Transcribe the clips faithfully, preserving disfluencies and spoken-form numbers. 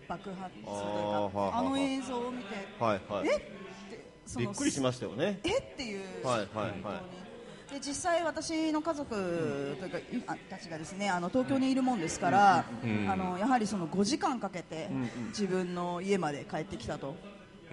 爆発というか、あの映像を見て、 はいはい、 えってそのびっくりしましたよね。 えっていう、 はいはいはい、 で実際私の家族というか、うん、あたちがですねあの東京にいるもんですから、うん、あのやはりそのごじかんかけて自分の家まで帰ってきたと、うん、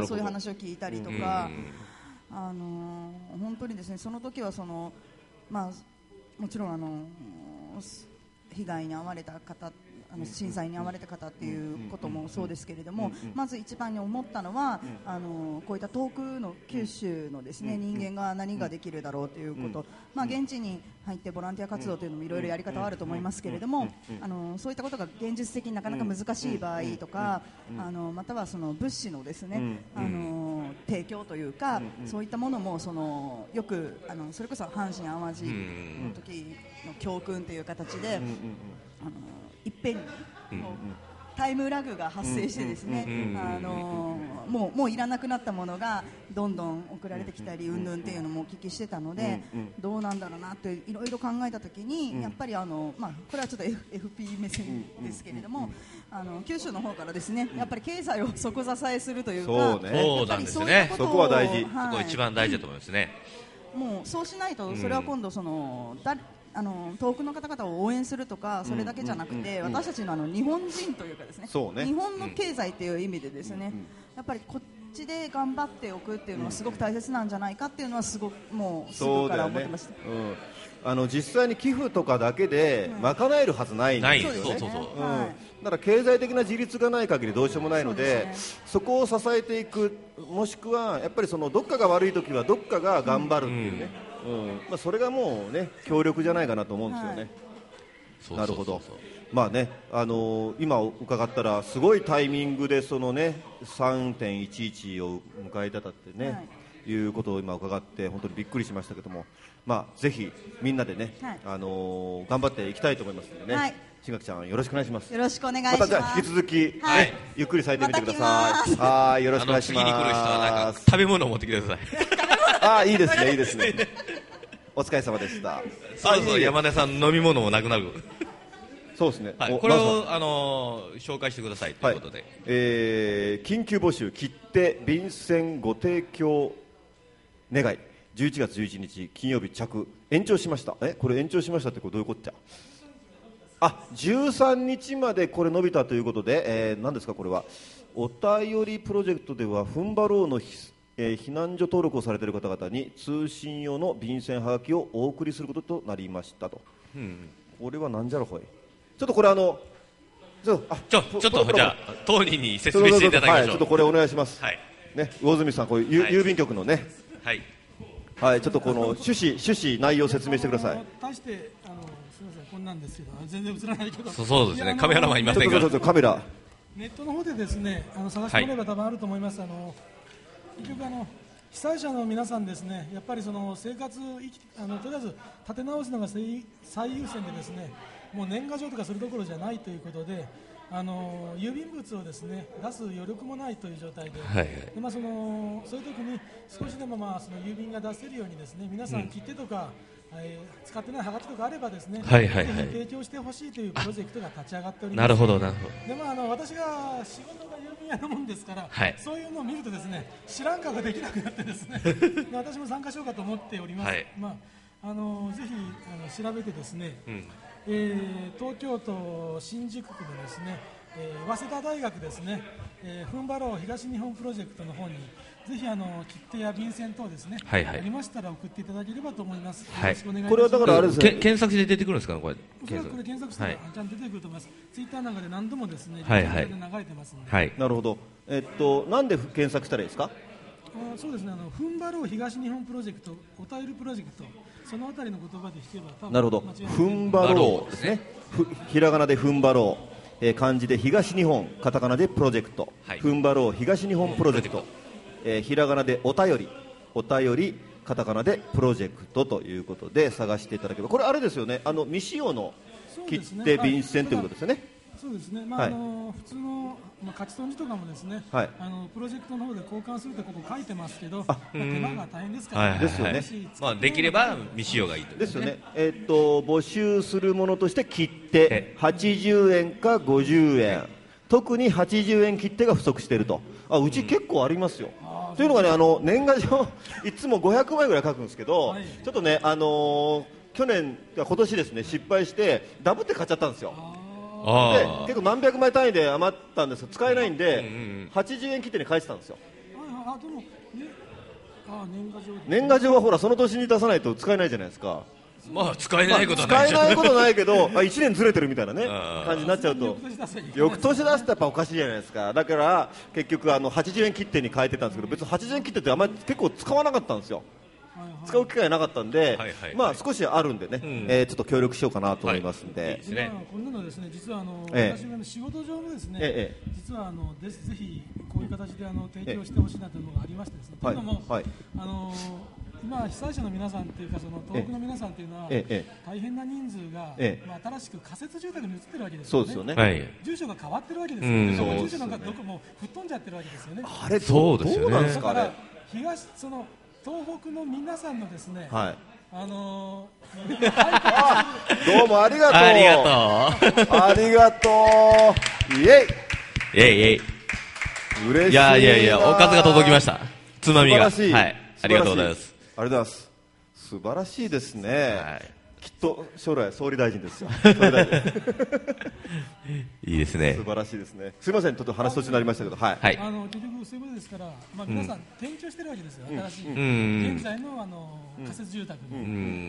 そういう話を聞いたりとか、うん、あの本当にですねその時はその、まあ、もちろんあの被害に遭われた方、あの震災に遭われた方っていうこともそうですけれども、まず一番に思ったのはあのこういった遠くの九州のですね人間が何ができるだろうということ、まあ、現地に入ってボランティア活動というのもいろいろやり方はあると思いますけれども、あのそういったことが現実的になかなか難しい場合とか、あのまたはその物資のですねあの提供というか、そういったものもそのよくあのそれこそ阪神・淡路の時の教訓という形で、あのいっぺんにタイムラグが発生してですね、あのもうもういらなくなったものがどんどん送られてきたりうんぬんっていうのもお聞きしてたので、どうなんだろうなっていろいろ考えたときに、やっぱりあのまあこれはちょっと エフピー 目線ですけれども、あの九州の方からですねやっぱり経済を底支えするというか、 そうね、そうなんですね。 そこは大事、 はい、そこ一番大事だと思いますね。 もうそうしないとそれは今度そのだあの遠くの方々を応援するとかそれだけじゃなくて、私たちのあの日本人というかですね、日本の経済という意味でですね、やっぱりこっちで頑張っておくっていうのはすごく大切なんじゃないかっていうのはすごくもうすぐから思ってました。 あの実際に寄付とかだけで賄えるはずないんですよね。 そうそうそう、 うん、だから経済的な自立がない限りどうしようもないので、 そ, で、ね、そこを支えていく、もしくはやっぱりそのどっかが悪い時はどっかが頑張るっていうね、うんうんまあ、それがもうね協力じゃないかなと思うんですよね、はい、なるほど。まあね、あのー、今伺ったらすごいタイミングでそのね さんてんいちいち を迎えたってね、はい、いうことを今伺って本当にびっくりしましたけども、まあ、ぜひみんなでね、はい、あのー、頑張っていきたいと思いますのでね、はい、新垣ちゃんよろしくお願いします。 よろしくお願いします。 またじゃあ引き続き、はい、ゆっくりされてみてください。はい、よろしくお願いします。 次に来る人はなんか食べ物を持ってきてください。 ああ、いいですね、いいですね。お疲れ様でした。 そうそう、山根さん飲み物もなくなる。 そうですね、 はい、これを、あのー、紹介してくださいということで、はい、 えー、緊急募集切手便箋ご提供願いじゅういちがつじゅういちにち金曜日着延長しました。えこれ延長しましたってこれどういうことじゃ、あじゅうさんにちまでこれ伸びたということで、えー、何ですかこれは。お便りプロジェクトではふんばろうのえー、避難所登録をされている方々に通信用の便箋はがきをお送りすることとなりましたと、うん、これはなんじゃろほい。ちょっとこれあのちょあちょちょっとじゃあ当人に説明していただきましょう。はい、 ちょっとこれお願いします。 はいね、魚住さんこういう、はい、郵便局のね、 はいはい、ちょっとこの趣旨趣旨内容を説明してください。 大してあのすみませんこんなんですけど全然映らないけど。 そうそうですね、カメラマンいませんが、 ちょっとカメラネットの方でですねあの探してもらえば多分あると思います。はい、あの結局あの被災者の皆さんですねやっぱりその生活生きあのとりあえず立て直すのが最優先でですねもう年賀状とかするどころじゃないということであの郵便物をですね出す余力もないという状態で、はいはいでまあ、そのそういう時に少しでもまあその郵便が出せるようにですね皆さん切手とか、うんえー、使ってないはがきとかあればですね、はいはいはい、ぜひ提供してほしいというプロジェクトが立ち上がっております。 なるほどなるほど。 で、まあ、あの私が仕事が郵便屋のもんですから、はい、そういうのを見るとですね知らん顔ができなくなってですね私も参加しようかと思っております。はいまあ、あのぜひあの調べてですね、うんえー、東京都新宿区のですね、えー、早稲田大学ですね、えー、ふんばろう東日本プロジェクトの方にぜひあの切手や便箋等ですね、はいはい、ありましたら送っていただければと思います。はい、よろしくお願いします。 これはだからあれですね、 検索して出てくるんですかこれ。 おそらくこれ検索したら、はい、ちゃんと出てくると思います。ツイッターなんかで何度もですね、はいはい、流れてますので、はい、 なるほど。えっとなんで検索したらいいですか。 あそうですねあのふんばろう東日本プロジェクトお便りプロジェクトそのあたりの言葉で引けば多分なるほど。ふんばろうですね。ひらがなでふんばろう、えー、漢字で東日本カタカナでプロジェクト、はい、ふんばろう東日本プロジェクト、えー、ひらがなでお便りお便りカタカナでプロジェクトということで探していただければこれあれですよねあの未使用の切手便箋ということですよね。 そうですね、まあはい、あの普通の、まあ、勝ち損じとかもですね、はい、あのプロジェクトの方で交換するってここ書いてますけど、まあ、手間が大変ですから、ね、 ですよね。 まあ、できれば未使用がいいとですよね。えー、っと募集するものとして切手はちじゅうえんかごじゅうえん特にはちじゅうえん切手が不足していると。あ、うち結構ありますよ、うん、というのがね、あの年賀状いつもごひゃくまいぐらい書くんですけど、はい、ちょっとね、あのー、去年今年ですね失敗してダブって買っちゃったんですよ。で結構何百枚単位で余ったんですが使えないんで、うんうん、はちじゅうえん切手に書いてたんですよ。 あでも、ね、あ年賀状年賀状はほらその年に出さないと使えないじゃないですか。 まあ使えないことはない、 まあ、使えないことないけどあいちねんずれてるみたいなね感じになっちゃうと翌年出すとやっぱおかしいじゃないですか。だから結局あのはちじゅうえん切手に変えてたんですけど、別にはちじゅうえん切手ってあんまり結構使わなかったんですよ。使う機会なかったんで、はいはいはい、まあ少しあるんでね、うん、えー、ちょっと協力しようかなと思いますんで、はい、いいですね。 こんなのですね、実はあの、ええ、私が仕事上もですね、ええ、実はあのぜひこういう形であの提供してほしいなというのがありましてですね、というのも、はい、あの今被災者の皆さんというかその東北の皆さんというのは、ええ、大変な人数が、ええ、まあ、新しく仮設住宅に移ってるわけですよね。そうですよね、はい、住所が変わってるわけですよね。うん、住所なんかどこも吹っ飛んじゃってるわけですよね。 あれそうですよね。だから東その東北の皆さんのですね、はい、あのー、 あどうもありがとうありがとうありがとうイエイイエイイエイ嬉しい。 いやいやいやおかずが届きました。つまみが、 素晴らしい、 はい、ありがとうございます。 ありがとうございます。素晴らしいですね、はい、きっと将来総理大臣ですよ総理大臣いいですね。 素晴らしいですね。すみません、ちょっと話途中になりましたけど、はい、 はい、あの結局そういうことですから、まあ、皆さん、うん、転居してるわけですよ、新しい、うん、現在の、あの仮設住宅に、うん、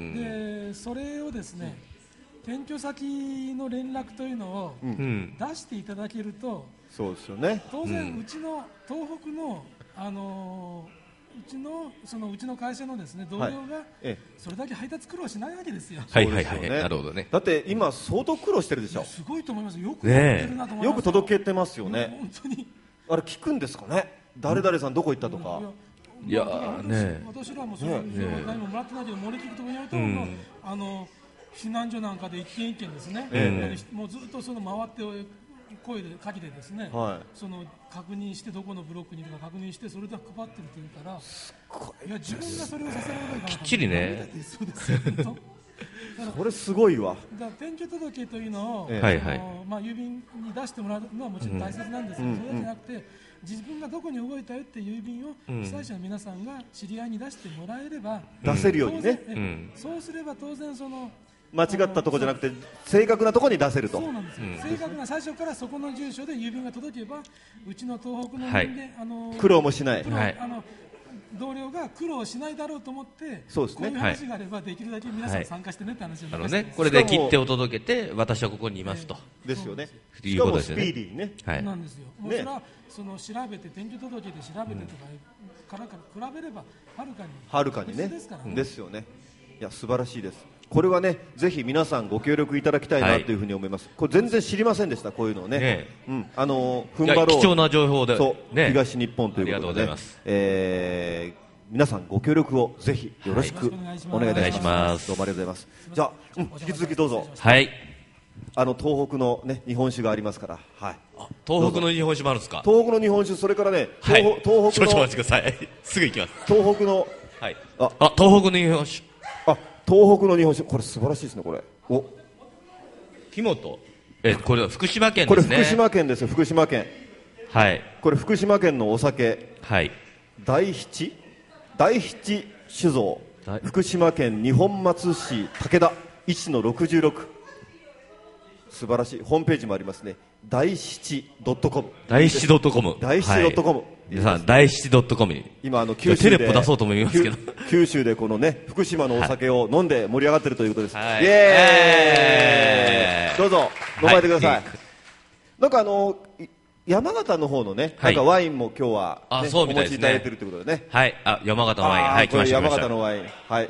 でそれをですね、転居先の連絡というのを出していただけると、 そうですよね。 当然、うちの東北の、あのーうちのそのうちの会社のですね同僚がそれだけ配達苦労しないわけですよ。 はいはいはい、なるほどね。 だって今相当苦労してるでしょ。 すごいと思います。よくやってるなと思います。 よく届けてますよね。 本当に。 あれ聞くんですかね。誰々さんどこ行ったとか。 いやね。 私らもその何ももらってないけど漏れ聞くところによると、あの避難所なんかで一軒一軒ですね。もうずっとその回って声でかけてですね、はい、その確認してどこのブロックにいるか確認してそれで配ってるというから、いや自分がそれをさせられないかなきっちりね。 そうですよ。 これすごいわ。 だから転居届というのを、 ええ、あのまあ、郵便に出してもらうのはもちろん大切なんですけど、うん、それだけじゃなくて自分がどこに動いたよっていう郵便を被災者の皆さんが知り合いに出してもらえれば、 うん、出せるようにね、 うん、そうすれば当然その間違ったところじゃなくて正確なところに出せると。 そうなんですよ、うん、正確な最初からそこの住所で郵便が届けばうちの東北の人間、はい、あの苦労もしない、 はい、あの同僚が苦労しないだろうと思って、そうですね、こういう話があればできるだけ皆さん参加してねって話をあのね、これで切手を届けて私はここにいますと、 えー、ですよね。 いうことですよね。 しかもスピーディーにね、 はい、なんですよ。もうそれはその調べて転居届で調べてとかからから比べればはるかにはるかにねですからね、ですよね。いや素晴らしいです。これはねぜひ皆さんご協力いただきたいなというふうに思います、はい、これ全然知りませんでしたこういうのをね、ね、うん、あの踏ん張ろう貴重な情報で、 そう、ね、東日本ということで、ね、えー、皆さんご協力をぜひよろしくお願いいたします。どうもありがとうございます。じゃあ、うん、引き続きどうぞ。 はい、 あの東北の、ね、日本酒がありますから、はい、 あ東北の日本酒もあるんですか。 東北の日本酒、それからね、はい、東, 東北の少々お待ちくださいすぐ行きます。 東北の、 はい、ああ東北の日本酒、 あ東北の日本酒、これ素晴らしいですね。これお木本、えこれは福島県ですね。 これ福島県ですよ。福島県、 はい、 これ福島県のお酒、 はい、 大七大七酒造福島県二本松市武田いちのろくじゅうろく、素晴らしい。ホームページもありますね。大七 .com 大七 .com 大七 .com、はい、 皆さん大七 .com に今あの九州でテレポ出そうと思いますけど九州でこのね福島のお酒を飲んで盛り上がっているということです、 はい、 イエーイ、どうぞ飲まれてください、はい、なんかあの山形の方のね、はい、なんかワインも今日は、ね、 あそうみたいですね、 お持ちいただいているということでね、 はい、あ山形のワイン、はい、来ました。 山形のワイン、はい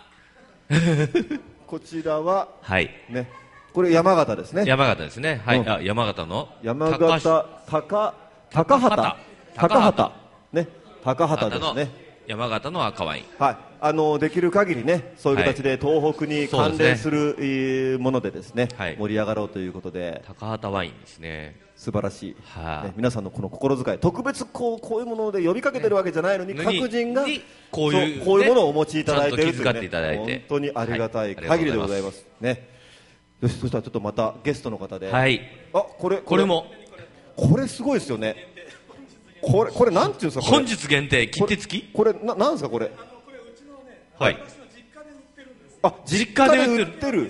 こちらは、 はいね、これ山形ですね。 山形ですね。はい。うん、あ山形の山形高高畑高畑ね高畑ですね。 山形の赤ワイン。 はい。あのできる限りねそういう形で東北に関連する、はい、ものでですね、はい、盛り上がろうということで。 高畑ワインですね。 素晴らしい、 はあね、皆さんのこの心遣い、特別こうこういうもので呼びかけてるわけじゃないのに、ね、各人がこういう、 こういうものをお持ちいただいているという、ね、 ちゃんと気遣っていただいて本当にありがたい限りでございます、はい、ね。よし、そしたらちょっとまたゲストの方で、 はい、 あこれこれもこれすごいですよね。これこれなんていうんですか。 本日限定切手付き。 これななんですかこれ。 はい。 あ、実家で売ってる。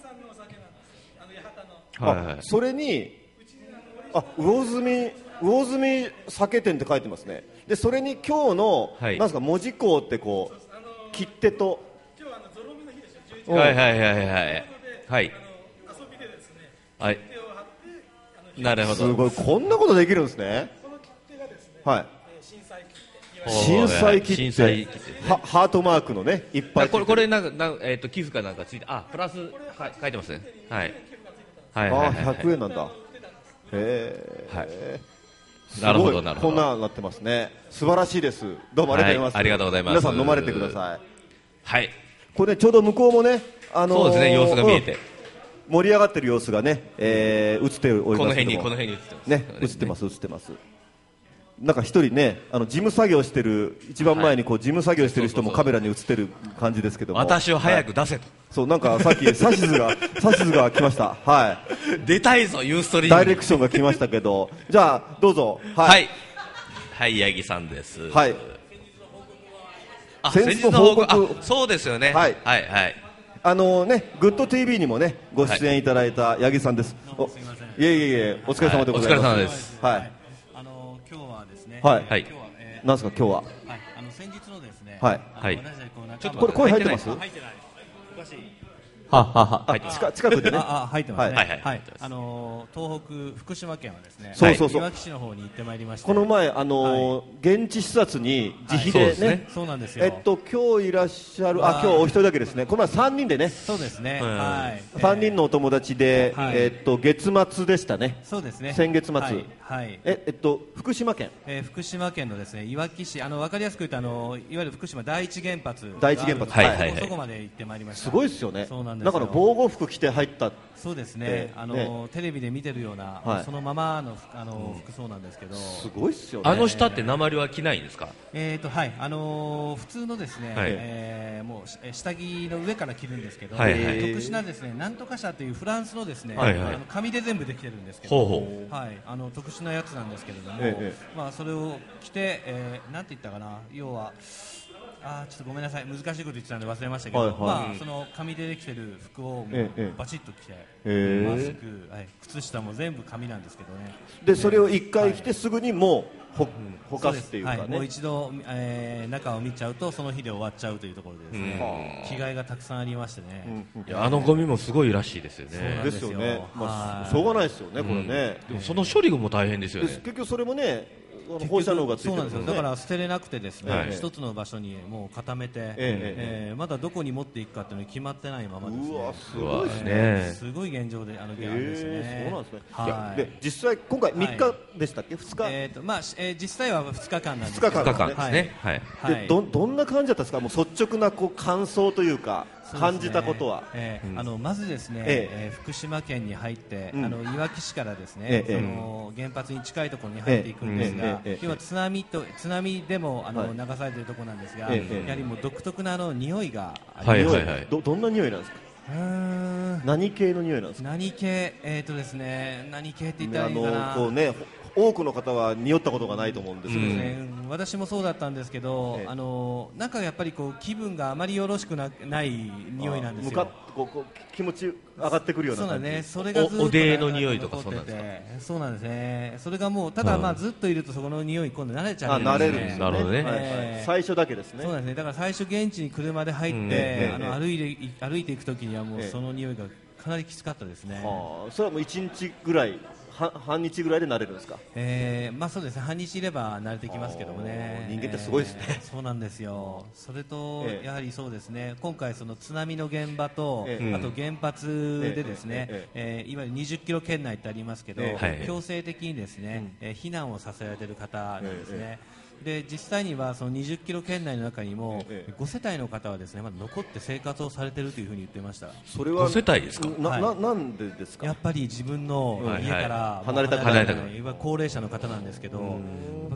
はいはい。 それにあ魚住魚住酒店って書いてますね。でそれに今日の、はい、なんですか文字工ってこう切手と。 今日はあのゾロ目の日ですよ。 はいはいはいはいはい。 遊びでですね。 はい。なるほど。 すごいこんなことできるんですね。 この切手がですね。 はい。 震災切手。震災切手。 震災切手。 はハートマークのねいっぱい。 これこれなんかなんえっ、ー、と寄付かなんかついてあプラスは書いてますね。はい。はいはいはい、はい。 あひゃくえんなんだ。へえ。 はい。なるほどなるほど。 こんななってますね。素晴らしいです。どうもありがとうございます。 はい、ありがとうございます。 皆さん飲まれてください。 はい。 これねちょうど向こうもねあのー、 そうですね様子が見えて、うん、 盛り上がってる様子がね、えー、映っておりますけども。 この辺にこの辺に映ってますね映ってます映ってます。なんか一人ねあの事務作業してる一番前にこう事務作業してる人もカメラに映ってる感じですけども。 私を早く出せと。はい、 そうなんかさっき指図が指図が来ました。はい。 出たいぞユーストリーム。 ダイレクションが来ましたけどじゃあどうぞ。 はい。はいはい八木さんです。 はい。 あ先日の報告。あそうですよね。 はいはいはい。 あのねグッド ティーブイ にもねご出演いただいた八木さんです。 おすみません。いえいえいえお疲れ様でございます。 はい、お疲れ様です。 はい。 あの今日はですね。 はい。 はい。 今日は、えー、 なんですか今日は。 はい。あの先日のですね。 はい。 はい。ちょっとこれ声入ってます？ 入ってない。おかしい。 ははは。 はい。近近くでね。 あ入ってますね。 はいはいはい。あの東北福島県はですね。 そうそうそう。 いわき市の方に行ってまいりました。 この前あの現地視察に自費でね。 そうなんですよ。 えっと今日いらっしゃるあ今日お一人だけですね。この前三人でね。 そうですね。はい。 三人のお友達でえっと月末でしたね。 そうですね。 先月末。 はい。 ええっと福島県。 え福島県のですねいわき市あのわかりやすく言うとあのいわゆる福島第一原発。 第一原発。 はいはいはい。 そこまで行ってまいりました。 すごいですよね。 そうなんです。 だから防護服着て入った。 そうですね。あのテレビで見てるようなそのままのあの服装なんですけど。 すごいっすよね。 あの下って鉛は着ないんですか？ えっとはいあの普通のですねえもう下着の上から着るんですけど特殊なですねなんとか社というフランスのですねあの紙で全部できてるんですけどはいあの特殊なやつなんですけれどもまあそれを着てえなんて言ったかな要はあちょっとごめんなさい難しいこと言ってたんで忘れましたけど、はいはい、まあその紙でできてる服をバチッと着て、ええ、マスク、はい、靴下も全部紙なんですけどね。 でそれを一回着てすぐにもうほ、ほかすっていうかね、はい、 もう一度、えー、中を見ちゃうとその日で終わっちゃうというところでですね、着替えがたくさんありましてね、 うん、いやあのゴミもすごいらしいですよね。 ですよね、まあ、しょうがないですよね、これね、 うん、でもその処理も大変ですよね。 結局それもね放射能がついてる、ね、 そうなんですよ。だから捨てれなくてですね、はい、一つの場所にもう固めて、えーえー、まだどこに持っていくかっていうのが決まってないままですね。 うわすごいですね、 えー、すごい現状であの現状ですね、 えー、そうなんですね、 はい、 で実際今回みっかでしたっけ、はい、ふつか、 えーとまあえー、実際はふつかかんなんですけどふつかかんですね、はいはい、で ど, どんな感じだったんですか、もう率直なこう感想というか感じたことは。 えーうん、あのまずですね、ええー、福島県に入って、うん、あのいわき市からですね、ええ、その原発に近いところに入っていくんですが、ええ、要は津波と津波でもあの、はい、流されているところなんですが、ええ、やはりもう独特なあの匂いがあります。 はいはいはい、ど, どんな匂いなんですか。うーん何系の匂いなんですか。 何系えっ、ー、とですね何系って言ったらいいかな。 あのこうね多くの方は匂ったことがないと思うんですけど、 ね、うん、私もそうだったんですけど、ええ、あのなんかやっぱりこう気分があまりよろしく な, ない匂いなんですよ。 向かっこうこう気持ち上がってくるような感じ。 そうだね、それがずっと、ね、 お, おでの匂いとかそうなんですか。 そうなんですね。それがもうただまあずっといるとそこの匂い今度慣れちゃうんですね。 あ慣れるんですね。 なるほどね、 はいはい、最初だけですね。 そうですね。だから最初現地に車で入って、うん、あの歩いて歩いていくときにはもうその匂いがかなりきつかったですね。 はあ、それはもう一日ぐらい半日ぐらいで慣れるんですか。 えー、まあそうですね、半日いれば慣れてきますけどもね。 人間ってすごいですね、 えー、そうなんですよ。それと、えー、やはりそうですね、今回その津波の現場と、えー、あと原発でですね、えーえー、いわゆるにじゅっキロ圏内ってありますけど、えー、強制的にですね、うん、えー、避難をさせられている方なんですね。えーで実際にはそのにじゅっキロ圏内の中にもご世帯の方はですねまだ残って生活をされているというふうに言っていました。 それはご世帯ですか。 な、な、なんでですか。 やっぱり自分の家から離れたくない、 高齢者の方なんですけど、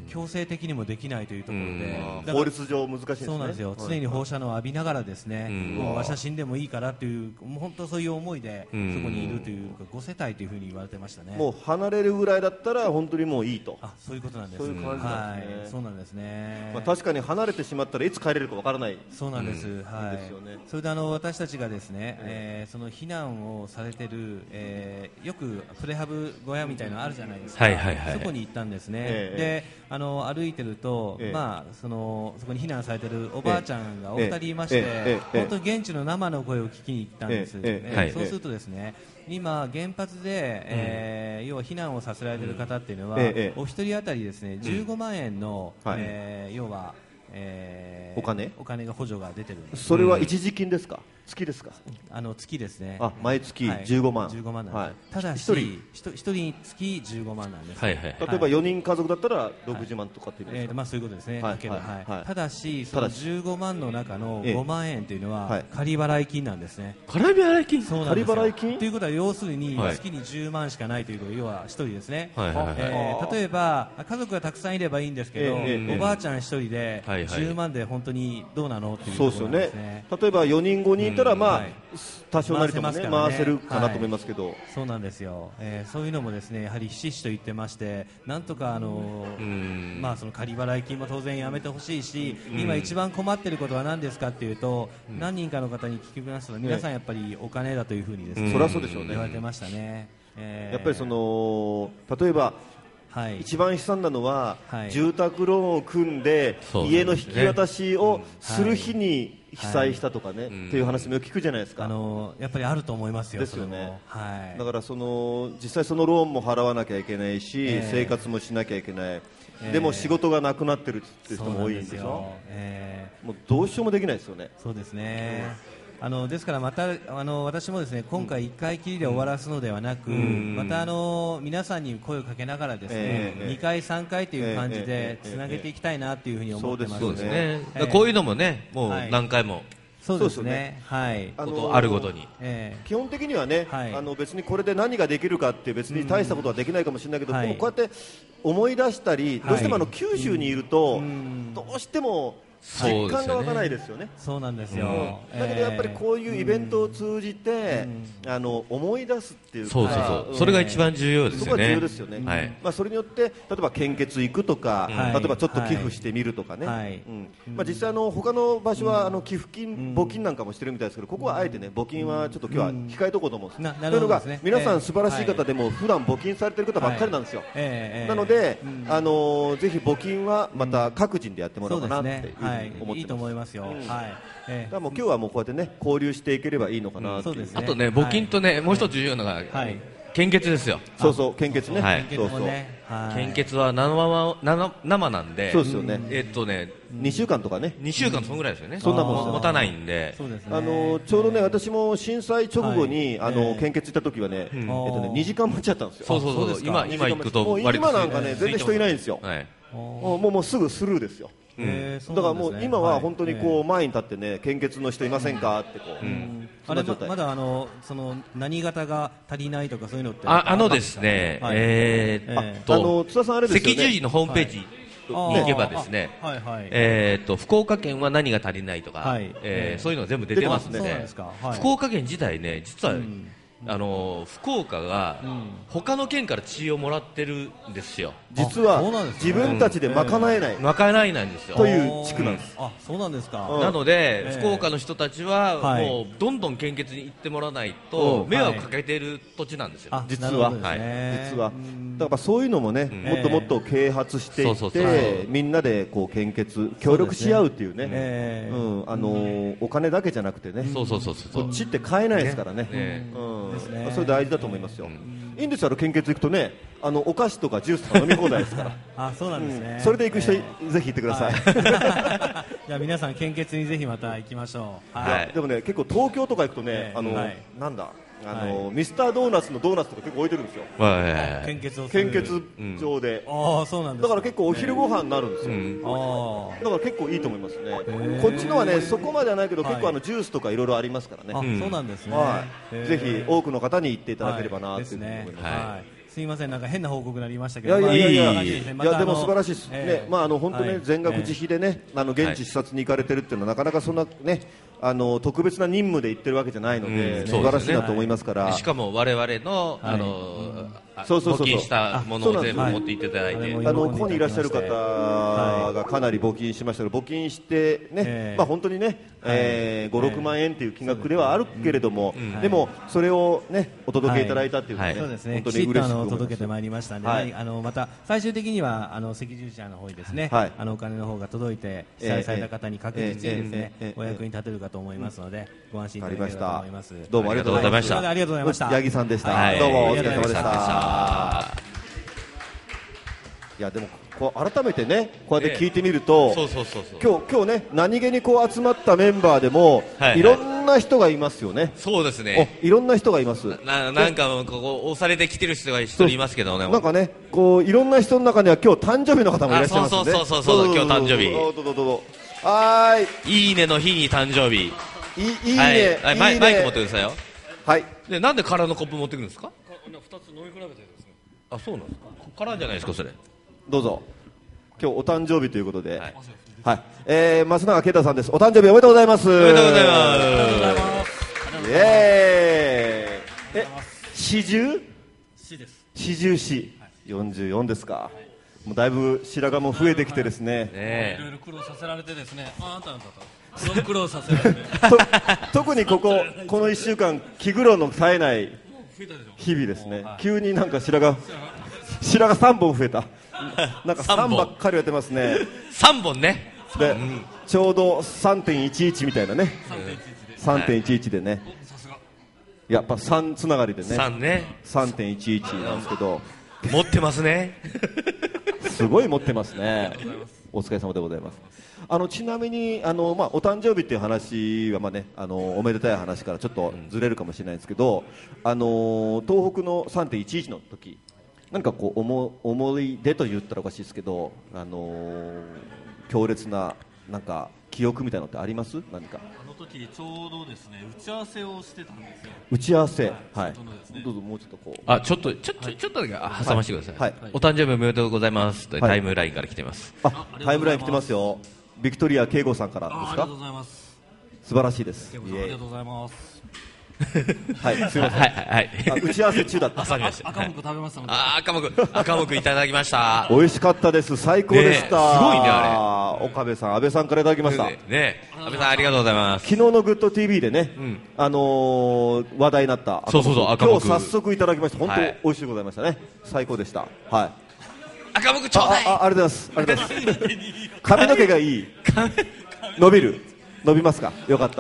強制的にもできないというところで、 うん、法律上難しいですね。 そうなんですよ、常に放射能を浴びながらですね、うん、もうわしゃ死んでもいいからというもう本当そういう思いでそこにいるというかご世帯というふうに言われてましたね。 もう離れるぐらいだったら本当にもういいと。 あ、そういうことなんです。 そういう感じなんですね。 はい、そうなんですね。 まあ、確かに離れてしまったらいつ帰れるかわからない。 そうなんです、うん、はい、 ですよね。 それであの私たちがですね、えー、その避難をされてる、えー、よくプレハブ小屋みたいなのあるじゃないですか、 はいはいはい、 そこに行ったんですね、 えー、 であの歩いてると、えーまあ、そのそこに避難されてるおばあちゃんがお二人いまして、えーえー、本当に現地の生の声を聞きに行ったんです、えーえー、そうするとですね、今原発で、えーうん、要は避難をさせられている方っていうのは、えー、お一人当たりですねじゅうごまんえんの、うん、えー、要はえー、 お金お金が補助が出てるんです。 それは一時金ですか、月ですか。 あの月ですね。 あ、毎月じゅうごまん、 はい、じゅうごまんなんです、 はい、 ただし一人一人につきじゅうごまんなんです、 はいはい、例えばよにん家族だったらろくじゅうまんとかっていう、 はい、えー、まあそういうことですね、 はい、 けど、はいはい、 ただしそのじゅうごまんの中のごまんえんというのは仮払い金なんですね。 仮払い金。 そうなんですよ。 仮払い金ということは要するに月にじゅうまんしかないということ、要は一人ですね、 はいはいはい、 えー、例えば家族がたくさんいればいいんですけど、えーえー、おばあちゃん一人でじゅうまんで本当にどうなのっていうところなんですね。そうですよね。 例えばよにんごにんいたら、まあ、うん、はい、多少なりとも、ね、回せますからね、回せるかなと思いますけど、はい、 そうなんですよ、えー、そういうのもですねやはりひしひしと言ってまして、なんとかあの、まあ、その仮払い金も当然やめてほしいし、今一番困っていることは何ですかっていうと、何人かの方に聞きますと皆さんやっぱりお金だというふうにですね、 そりゃそうでしょうね、 言われてましたね、えー、 やっぱりその例えばはい、一番悲惨なのは、はい、住宅ローンを組んで、ね、家の引き渡しをする日に被災したとかね、はい、っていう話もよく聞くじゃないですか。 あのー、やっぱりあると思いますよ。 ですよね、 はい、 だからその実際そのローンも払わなきゃいけないし、えー、生活もしなきゃいけない、えー、でも仕事がなくなってるっていう人も多いんでしょ。えー、もうどうしようもできないですよね。 そうですね、うん、あのですからまたあの私もですね今回いっかいきりで終わらすのではなく、うん、またあの皆さんに声をかけながらですね、えー、にかいさんかいという感じでつなげていきたいなというふうに思ってます。 そうですね、えー、こういうのもねもう何回も、はい、 そうですね、はい、 あのあるごとに、 えー、基本的にはね、はい、あの別にこれで何ができるかって別に大したことはできないかもしれないけど、うん、でもこうやって思い出したり、はい、どうしてもあの九州にいると、うん、どうしても実感が湧かないですよね。 そうなんですよ、 うん、だけどやっぱりこういうイベントを通じて、うん、あの思い出すっていうか、 そうそうそう、うん、それが一番重要ですよね。 そこが重要ですよね、はい、まあ、それによって例えば献血行くとか、はい、例えばちょっと寄付してみるとかね、はい、うん、まあ、実際あの他の場所はあの寄付金、募金なんかもしてるみたいですけど、ここはあえてね募金はちょっと今日は控えとこうと思うんです、というのが皆さん素晴らしい方でも普段募金されてる方ばっかりなんですよ、はい、なので、あのぜひ募金はまた各人でやってもらおうかなっていうふうに思ってます。 いいと思いますよ、うん、はい、 えー、だからもう今日はもうこうやってね交流していければいいのかなという、うん、 ね、あとね募金とね、はい、もう一つ重要なのが、はい、献血ですよ。 そうそう献血ね、 はい、 そうそう、 献血は生, 生, 生なんで、 そうですよね、 えー、っとねにしゅうかんとかね、 にしゅうかんそのぐらいですよね、 うん、そんなもん持たないんで、 そうですね、 あのちょうどね私も震災直後に、はい、あの献血行った時はね、うん、えっとねにじかん待ちだったんですよ。 そうそうそう、今今行くと割と今なんかね全然人いないんですよ、はい、もうもうすぐスルーですよ。うん、だからもう今は本当にこう前に立ってね献血の人いませんかってこう、うん、 あれ ま, まだあのその何型が足りないとかそういうのってあ, あのですね、はい、えー、っと、 あの津田さんあれですよね、 赤十字のホームページ、はい、に行けばですね、はいはい、えー、と福岡県は何が足りないとか、はい、えー、そういうのが全部出てますので、ね、はい、福岡県自体ね実は、うん、あの福岡が、うん、他の県から血をもらってるんですよ。 実は自分たちで賄えない、 うん、賄えないんですよという地区なんです。 あ、そうなんですか。 なので、えー、福岡の人たちは、はい、もうどんどん献血に行ってもらわないと迷惑かけている土地なんですよ、 はい、実は、ね、はい、実はだからそういうのもね、うん、もっともっと啓発していって、そうそうそう、みんなでこう献血協力し合うっていうね、えーうん、あのー、お金だけじゃなくてね、 そうそうそうそう、 こっちって買えないですからね、ね、うんですね、それ大事だと思いますよ、うん、いいんですよ、献血行くとね、あのお菓子とかジュースとか飲み放題ですからあ、そうなんですね、 うん、それで行く人、えー、ぜひ行ってください、 はい、じゃあ皆さん献血にぜひまた行きましょう、 はい、でもね結構東京とか行くとね、えー、あの、はい、なんだあの、はい、ミスタードーナツのドーナツとか結構置いてるんですよ、 はい、 献血をする献血場で、 うん、あ、そうなんですだから結構お昼ご飯になるんですよ、うん、あ、だから結構いいと思いますね。こっちのはねそこまではないけど、はい、結構あのジュースとかいろいろありますからね、 あ、そうなんですね、 はい、ぜひ多くの方に行っていただければなというふうに思います、 はい、すすみません、なんか変な報告になりましたけど、 いやいやいやいや、 いいやでも素晴らしいです、ね、まああの本当ね、全額自費でね、あの現地視察に行かれてるっていうのはなかなかそんなね、あの特別な任務で行ってるわけじゃないので、素晴らしいなと思いますから。 しかも我々のあの募金したものを全部持っていただいて、 あのここにいらっしゃる方がかなり募金しましたけど、募金してね、まあ本当にね、えー、ご、ろくまんえんという金額ではあるけれども、でもそれをねお届けいただいたっていうのはね、本当に嬉しく思います。 届けてまいりましたので、あのまた最終的にはあの赤十字社の方にですね、あのお金の方が届いて被災された方に確実にですねお役に立てるかと思いますので、ご安心いただければと思います。 どうもありがとうございました。 ありがとうございました。 八木さんでした。どうもお疲れ様でした。いやでもこう改めてねこうやって聞いてみると、今日今日ね何気にこう集まったメンバーでも、はいはい、いろんな人がいますよね。 そうですね。 いろんな人がいます。 な, なんかここ押されてきてる人が一人いますけどね。 なんかねこういろんな人の中には今日誕生日の方もいらっしゃいますね。 そうそうそうそうそう今日誕生日。 どうぞどうぞどうぞ。はーい。いいねの日に誕生日。 いいいいね。はい、 はい、マ, イマイク持ってくださいよ。 はい。 でなんで空のコップ持ってくるんですか。 二つ飲み比べてですね。 あそうなんですか。空じゃないですかそれ。 どうぞ。今日お誕生日ということで、はい、はい、えー、松永啓太さんです。お誕生日おめでとうございます。 おめでとうございます。 イエーイ。え、四十？ 四です。 四十四、四十四ですか。はい、もうだいぶ白髪も増えてきてですね。 ねいろいろ苦労させられてですね。あ、あんたあんたあんた。苦労させられて。 特にこここの一週間気苦労の絶えない日々ですね。急になんか白髪白髪三本増えた。なんかさんばっかりやってますね。 さんぼんね。 で、うん、ちょうど さんてんいちいち みたいなね。さんてんいちいち でね。やっぱさんつながりでね。 さんね。 さんてんいちいち なんですけど。 持ってますね。 すごい持ってますね。お疲れ様でございます。あのちなみにあの、まあ、お誕生日っていう話は、まあね、あのおめでたい話からちょっとずれるかもしれないんですけど、あの東北の さんてんいちいち の時。何かこう 思, 思い出と言ったらおかしいですけど、あのー、強烈ななんか記憶みたいなのってあります？何かあの時ちょうどですね打ち合わせをしてたんですよ。 打ち合わせ、はい、 はい、 どうぞもうちょっとこうあちょっとちょちょちょっとだけ挟ましてください、はいはい、お誕生日おめでとうございますとタイムラインから来てます、 はい、あタイムライン来てますよ。ビクトリア圭吾さんからですか。ありがとうございます。 素晴らしいです。 ありがとうございます。 はい、すみません。 はいはい。 打ち合わせ中だった。 赤目食べましたので。 あ赤目赤目いただきました。 美味しかったです。最高でした。 すごいねあれ。岡部さん、安倍さんからいただきました。 ね、安倍さんありがとうございます。 昨日のグッド ティービー でね、あの話題になった。 そうそうそう。 今日早速いただきました。本当美味しいございましたね。最高でした。はい。 赤目ちょうだい。 あ、ありがとうございます。ありがとうございます。髪の毛がいい。伸びる。伸びますか。よかった。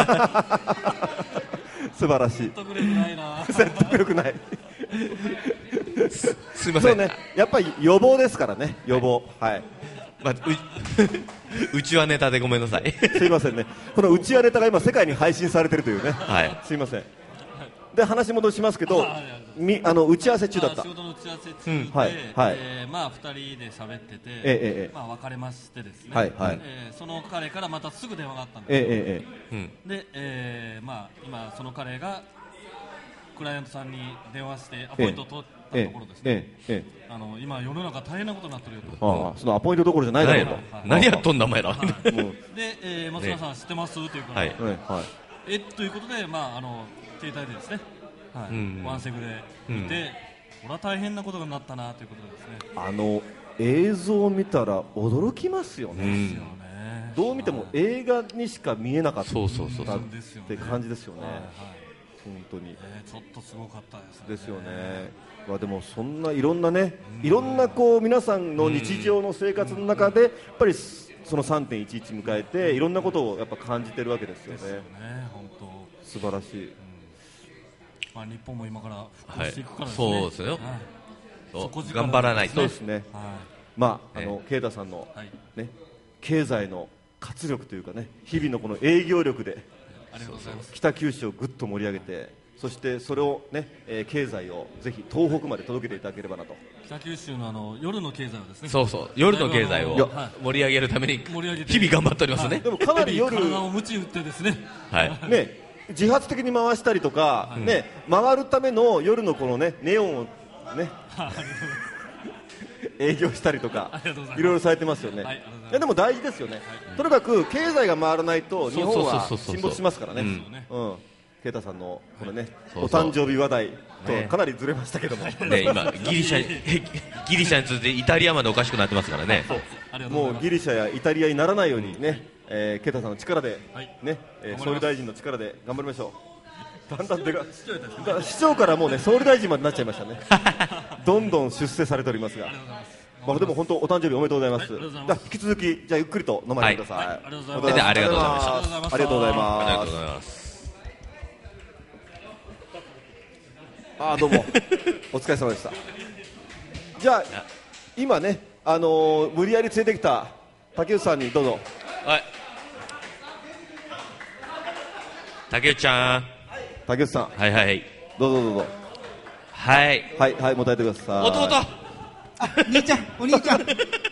素晴らしい。 説得力ないな。 説得力ない。 す, すいません。 そうね。やっぱり予防ですからね。予防。はい。はい、 まあ、う, うちはネタでごめんなさい。 すいませんね。このうちわネタが今世界に配信されてるというね。 はい。 すいません。で話戻しますけど、みあの打ち合わせ中だった。 仕事の打ち合わせ中で、 うん、はいはい、 えー、まあふたりで喋ってて、 ええまあ別れましてですね。 はいはい、 えー、その彼からまたすぐ電話があったんです。 ええええ、で、えー、まあ今その彼がクライアントさんに電話してアポイントを取ったところですね。ええええ、あの今世の中大変なことになってるよと。 ああ、そのアポイントどころじゃないだろうと。 何やっとんだお前ら。 で、えー、松永さん知ってますということで、はいはい、えということでまああの携帯でですね。はい、うん、ワンセグで見て、うん、これは大変なことになったなということですね。 あの映像を見たら驚きますよね。うん、どう見ても映画にしか見えなかったって感じですよね。はいはい、本当に、 えー、ちょっとすごかったですね。 ですよね。まあ、でもそんないろんなね、うん、いろんなこう皆さんの日常の生活の中でやっぱりその さんてんいちいち 迎えていろんなことをやっぱ感じてるわけですよね。ですよね、本当素晴らしい。 まあ、日本も今から復興していくからですね。はい、そうですよ。はい、頑張らないと。 そうですね。はい、まああの啓太さんの、はい、ね経済の活力というかね日々のこの営業力で北九州をぐっと盛り上げて、そしてそれをね、えー、経済をぜひ東北まで届けていただければなと。 北九州のあの夜の経済をですね。 そうそう夜の経済を盛り上げるために日々頑張っておりますね。はい、 でもかなり夜体を鞭打ってですね。 はいね。自発的に回したりとか、はい、ね、回るための夜のこの、ね、ネオンをね営業したりとかいろいろされてますよね。はい、いやでも大事ですよね、はい、とにかく経済が回らないと日本は沈没しますからね。啓太さんのこれねお誕生日話題とかなりずれましたけども、 ね、今ギリシャギリシャに続いてイタリアまでおかしくなってますからね。 もうギリシャやイタリアにならないようにね、えー、啓太さんの力で、ねえー、総理大臣の力で頑張りましょう。だんだんでか市長からもうね総理大臣までなっちゃいましたねどんどん出世されておりますが、まあ、でも本当お誕生日おめでとうございます。はい、じゃ引き続きじゃあゆっくりと飲まれてください。はい、 ありがとうございます。ありがとうございます。 ありがとうございます。あどうもお疲れ様でした。じゃあ今ね、あのー、無理やり連れてきた竹内さんにどうぞ。はい、 竹内ちゃん、 竹内さん、 はいはい、 どうぞどうぞ。 はいはいはい、もたえてください。 弟、あ、 兄ちゃん、お兄ちゃん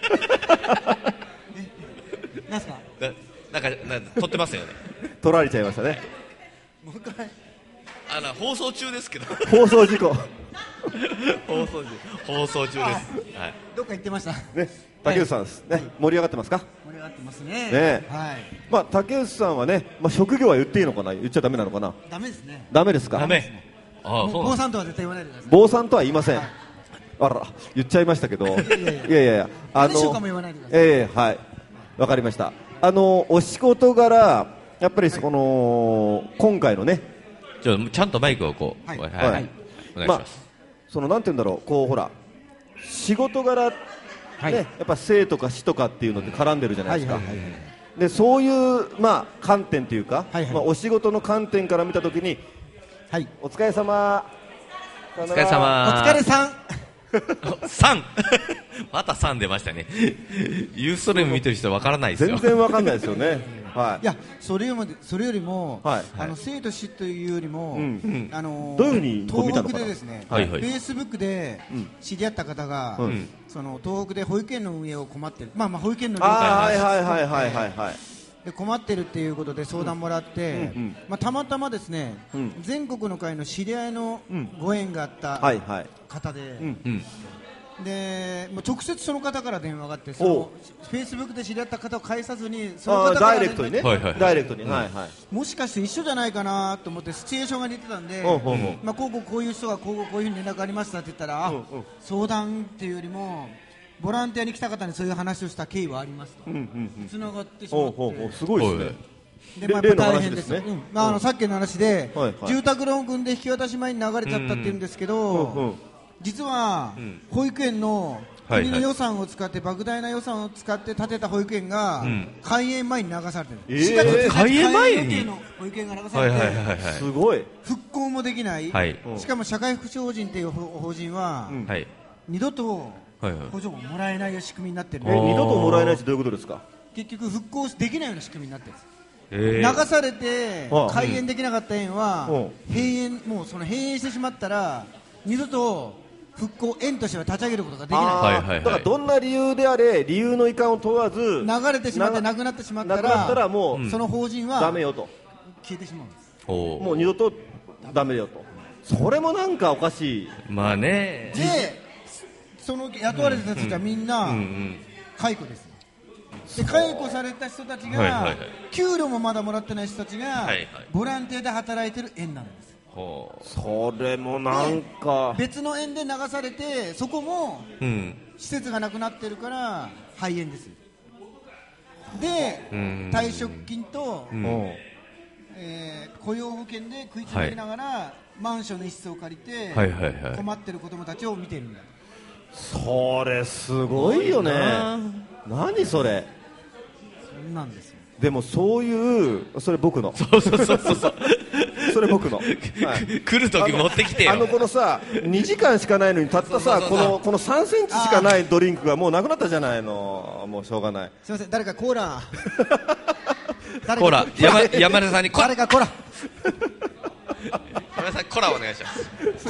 なんすか。 な、なんかな撮ってますよね。 撮られちゃいましたね。 もう一回。 あの放送中ですけど。 放送事故。 放送中、放送中です。はい。 どっか行ってました。 ね、竹内さんです。ね、はい、盛り上がってますか。 盛り上がってますね。 ね、 はい。 まあ竹内さんはね、まあ職業は言っていいのかな、言っちゃダメなのかな。 ダメですね。 ダメですか。 ダメ。 ああ、坊さんとは絶対言わないでください。 坊さんとは言いません。はい、あら、言っちゃいましたけど。いやいやいやいや、 あの。かも言わないでください。 ええ、はい。わかりました。あのお仕事柄やっぱりその、はい、今回のね。 ちょちゃんとマイクをこう、はいはいはい、お願いします。まあ、 そのなんて言うんだろう、こうほら仕事柄、はい、ね、やっぱ生とか死とかっていうのって絡んでるじゃないですか。でそういうまあ観点というか、はいはい、まあお仕事の観点から見たときに、はい、お疲れ様。 お疲れ様。 お疲れさん。 さんまたさん出ましたね。ユーストリーム見てる人はわからないですよ。 全然わかんないですよね。はい、 いやそれよりも、それよりも、はい、あの生と死というよりも、うん、あのどういうふうに東北でですね、フェイスブックで知り合った方が、うん、その東北で保育園の運営を困ってる、まあまあ保育園のはいはいはいはいはいはいで困ってるっていうことで相談もらって、うんうん、まあたまたまですね、うん、全国の会の知り合いのご縁があった方で。うんうん、でもう直接その方から電話があって、そのフェイスブックで知り合った方を返さずにその方からダイレクトにね、はいはい、ダイレクトに、はいはい、 もしかして一緒じゃないかなと思ってシチュエーションが似てたんで、まあこうこうこういう人がこうこうこういうふうに連絡ありましたって言ったら、あ、相談っていうよりもボランティアに来た方にそういう話をした経緯はありますとつながってしまって、 すごいですね。 でまあ、大変ですね、うん、まあ、あのさっきの話で、はいはい、住宅ローン組んで引き渡し前に流れちゃったっていうんですけど、うんうん、実は、うん、保育園の国の予算を使って、はいはい、莫大な予算を使って建てた保育園が、うん、開園前に流されてる、 えー、しがつついたち開園前に開園予定の保育園が流されて、はいはいはいはい、 すごい復興もできない、はい、しかも社会福祉法人という法人は、うん、二度と補助をもらえない仕組みになってる、 え二度ともらえないってどういうことですか。 結局復興できないような仕組みになってるんです。えー、流されて開園できなかった園は、うん、閉園、もうその閉園してしまったら二度と復興園としては立ち上げることができない、はいはいはい、 だからどんな理由であれ理由の遺憾を問わず流れてしまってなくなってしまったら、なくなったらもう、うん、その法人はダメよと消えてしまうんです。 もう二度とダメよと。それもなんかおかしい。 まあね。 でその雇われた人たちはみんな解雇です。で解雇された人たちが、はいはいはい、給料もまだもらってない人たちが、はいはい、ボランティアで働いてる園なんです。 それもなんか別の園で流されて、そこも施設がなくなってるから廃園です。で退職金と、うんえー、雇用保険で食いつなぎながら、はい、マンションの一室を借りて、はいはいはい、困ってる子供たちを見てるんだ。 それすごいよね。何それ。 そんなんですよ。 でもそういうそれ僕のそうそうそうそうそれ僕の、はい、 来る時持ってきてよ。 あのこのさにじかんしかないのにたったさこのこのさんセンチしかないドリンクがもうなくなったじゃないの。もうしょうがない。 すみません、誰かコーラコーラ山山根さんにコ誰かコーラ山根さんコーラお願いします。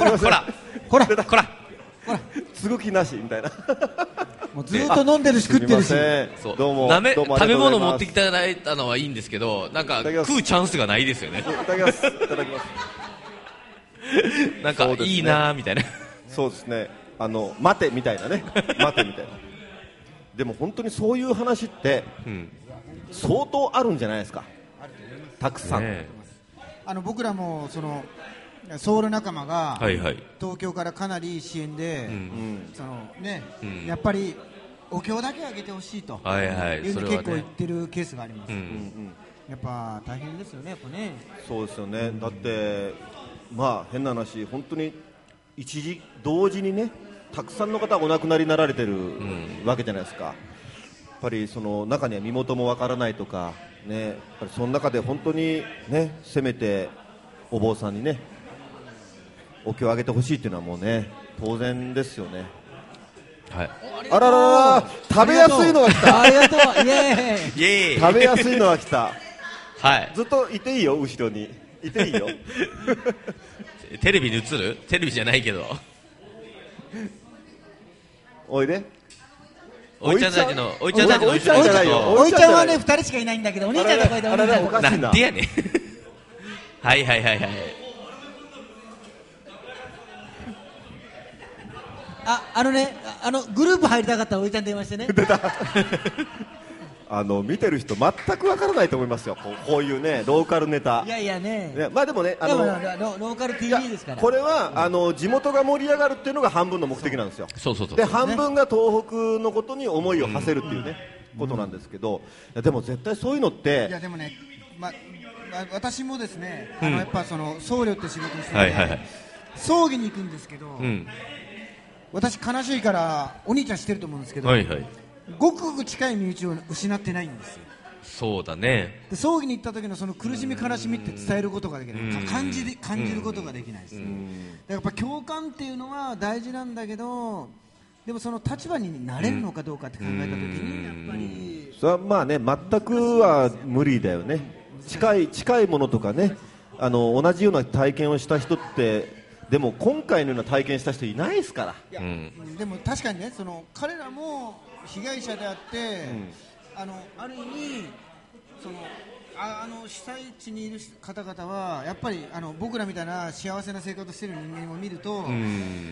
コーラコーラコーラコーラ継ぐ気なしみたいな。 もうずっと飲んでるし食ってるし。 そうどうも食べ物持ってきていただいたのはいいんですけど、なんか食うチャンスがないですよね。 いただきますいただきます。 なんかいいなみたいな。 そうですね、あの待てみたいなね待てみたいな。でも本当にそういう話って相当あるんじゃないですか、たくさん、ね、 あの僕らもそのソウル仲間がはいはい、 東京からかなり支援で、うん、そのね、うん、やっぱりお経だけあげてほしいと、 はいはい、 いうふうに結構言ってるケースがあります、うんうん、やっぱ大変ですよね、やっぱね。 そうですよね、うん、だってまあ変な話、本当に一時同時にねたくさんの方がお亡くなりになられてるわけじゃないですか。やっぱりその中には身元もわからないとかね、やっぱりその中で本当にね、せめてお坊さんにねお経をあげてほしいっていうのはもうね当然ですよね。 はい、 あららら、食べやすいのが来た。 ありがとう、イエーイ、イエーイ、 食べやすいのが来た。 はい、 ずっといていいよ、後ろにいていいよ。 テレビに映る？テレビじゃないけど。 おいで。 おいちゃんたちの、おいちゃんたちの後ろに。おいちゃんはねふたりしかいないんだけど、お兄ちゃんの声でお兄ちゃんの声。 なんでやねん。はいはいはいはい。 あ、あのね、あのグループ入りたかったらおいちゃん電話してね。 出た。あの見てる人全くわからないと思いますよ、こう、こういうねローカルネタ。 いやいやね、 ね、まあでもね、あのローカル ティービー ですから。 これは、うん、あの地元が盛り上がるっていうのが半分の目的なんですよ。 そうそうそう。 で半分が東北のことに思いを馳せるっていうね、うん、ことなんですけど、いやでも絶対そういうのって、 いやでもね、まま私もですね、あの、うん、やっぱその僧侶って仕事をしてて、 はいはいはい、 葬儀に行くんですけど、うん、私悲しいからお兄ちゃん知ってると思うんですけど、はいはい、ごくごく近い身内を失ってないんですよ。 そうだね。 で葬儀に行った時のその苦しみ悲しみって伝えることができない、感じで感じることができないです。やっぱ共感っていうのは大事なんだけど、でもその立場になれるのかどうかって考えた時にやっぱりそれはまあね、全くは無理だよね。近い近いものとかね、あの同じような体験をした人ってでも今回のような体験した人いないですから。 いや、うん、でも確かにね、その彼らも被害者であって、うん、あのある意味その あ, あの被災地にいる方々はやっぱりあの僕らみたいな幸せな生活をしている人間を見ると、うん、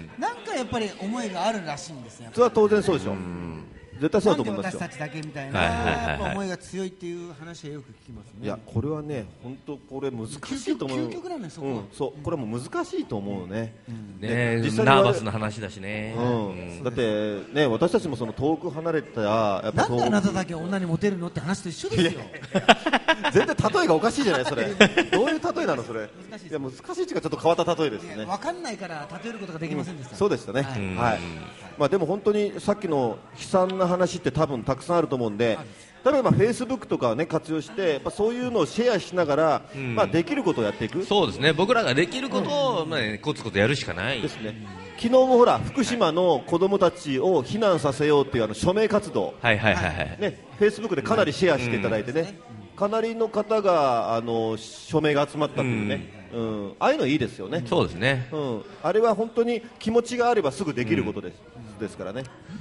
なんかやっぱり思いがあるらしいんですよ。 それは当然そうでしょ、うん、絶対そうだと思いますよ。 なんで私たちだけみたいな、はいはいはいはい、やっぱ思いが強いっていう話はよく聞きますね。 いやこれはね、本当これ難しいと思う。 究極なんです、そこは、 うん、そうこれも難しいと思うね。 うん、ね、実際ナーバスな話だしね。 うんうん、だってね、私たちもその遠く離れたやっぱなんであなただけ女にモテるのって話と一緒ですよ。 全然例えがおかしいじゃないそれ。どういう例えなのそれ。難しい。いや難しいっていうかちょっと変わった例えですね。 分かんないから例えることができませんでした。 うん、そうでしたね。はい。はい、まあでも本当にさっきの悲惨な話って多分たくさんあると思うんで、例えばフェイスブックとかをね活用してやっぱそういうのをシェアしながら、うん、まあできることをやっていく。 そうですね。僕らができることを、うん、まあね、コツコツやるしかないですね。昨日もほら福島の子どもたちを避難させようっていうあの署名活動、 はいはいはいはい、 ね、フェイスブックでかなりシェアしていただいてね、うんうん、かなりの方があの署名が集まったというね、うんうん、ああいうのいいですよね。 そうですね、 うん、あれは本当に気持ちがあればすぐできることです、うん、ですからね、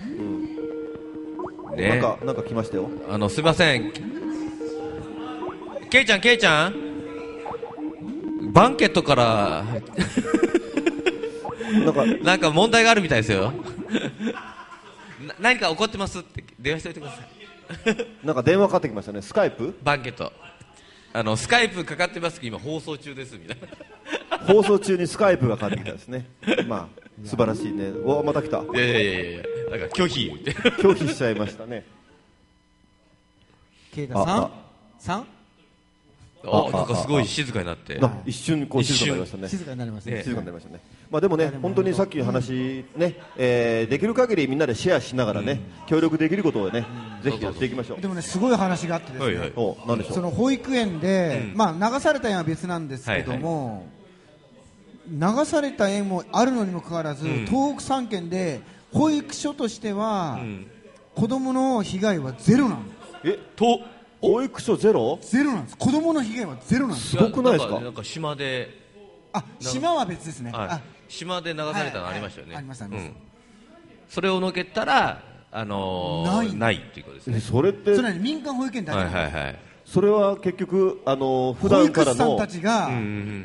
うんね、なんかなんか来ましたよ。 あのすみません、ケイちゃんケイちゃんバンケットからなんかなんか問題があるみたいですよ。何か起こってますって電話しておいてください。 なんか電話かかってきましたね。スカイプバンケット、あのスカイプかかってますけど今放送中ですみたいな。放送中にスカイプがかかってきたですね。まあ素晴らしいね。おまた来た。いやいやいやいや、なんか拒否って拒否しちゃいましたね。 ケイタさんさんあ、なんかすごい静かになって一瞬こう静かになりましたね。 静かになりましたね。 静かになりましたね。まあでもね、本当にさっきの話ね、えー、できる限りみんなでシェアしながらね、うん、協力できることをね、うん、ぜひやっていきましょう。 でもね、すごい話があってですね、はいはい、 お、なんでしょう。 その保育園で、うん、まあ流された園は別なんですけども、はいはい、流された園もあるのにもかかわらず、うん、東北さん県で保育所としては、うん、子供の被害はゼロなんです。 えと保育所ゼロ？ ゼロなんです。子供の被害はゼロなんです。 すごくないですか？ なんか島で、 あ、島は別ですね。 はい、あ、島で流されたのありましたよね。 はいはい、ありました、ありました。うん、 それを除けたらあのー、ないないっていうことですね。 それってそれは民間保育園だけ、 はいはいはい、 それは結局あのー、普段からの保育士さんたちが、うんうん、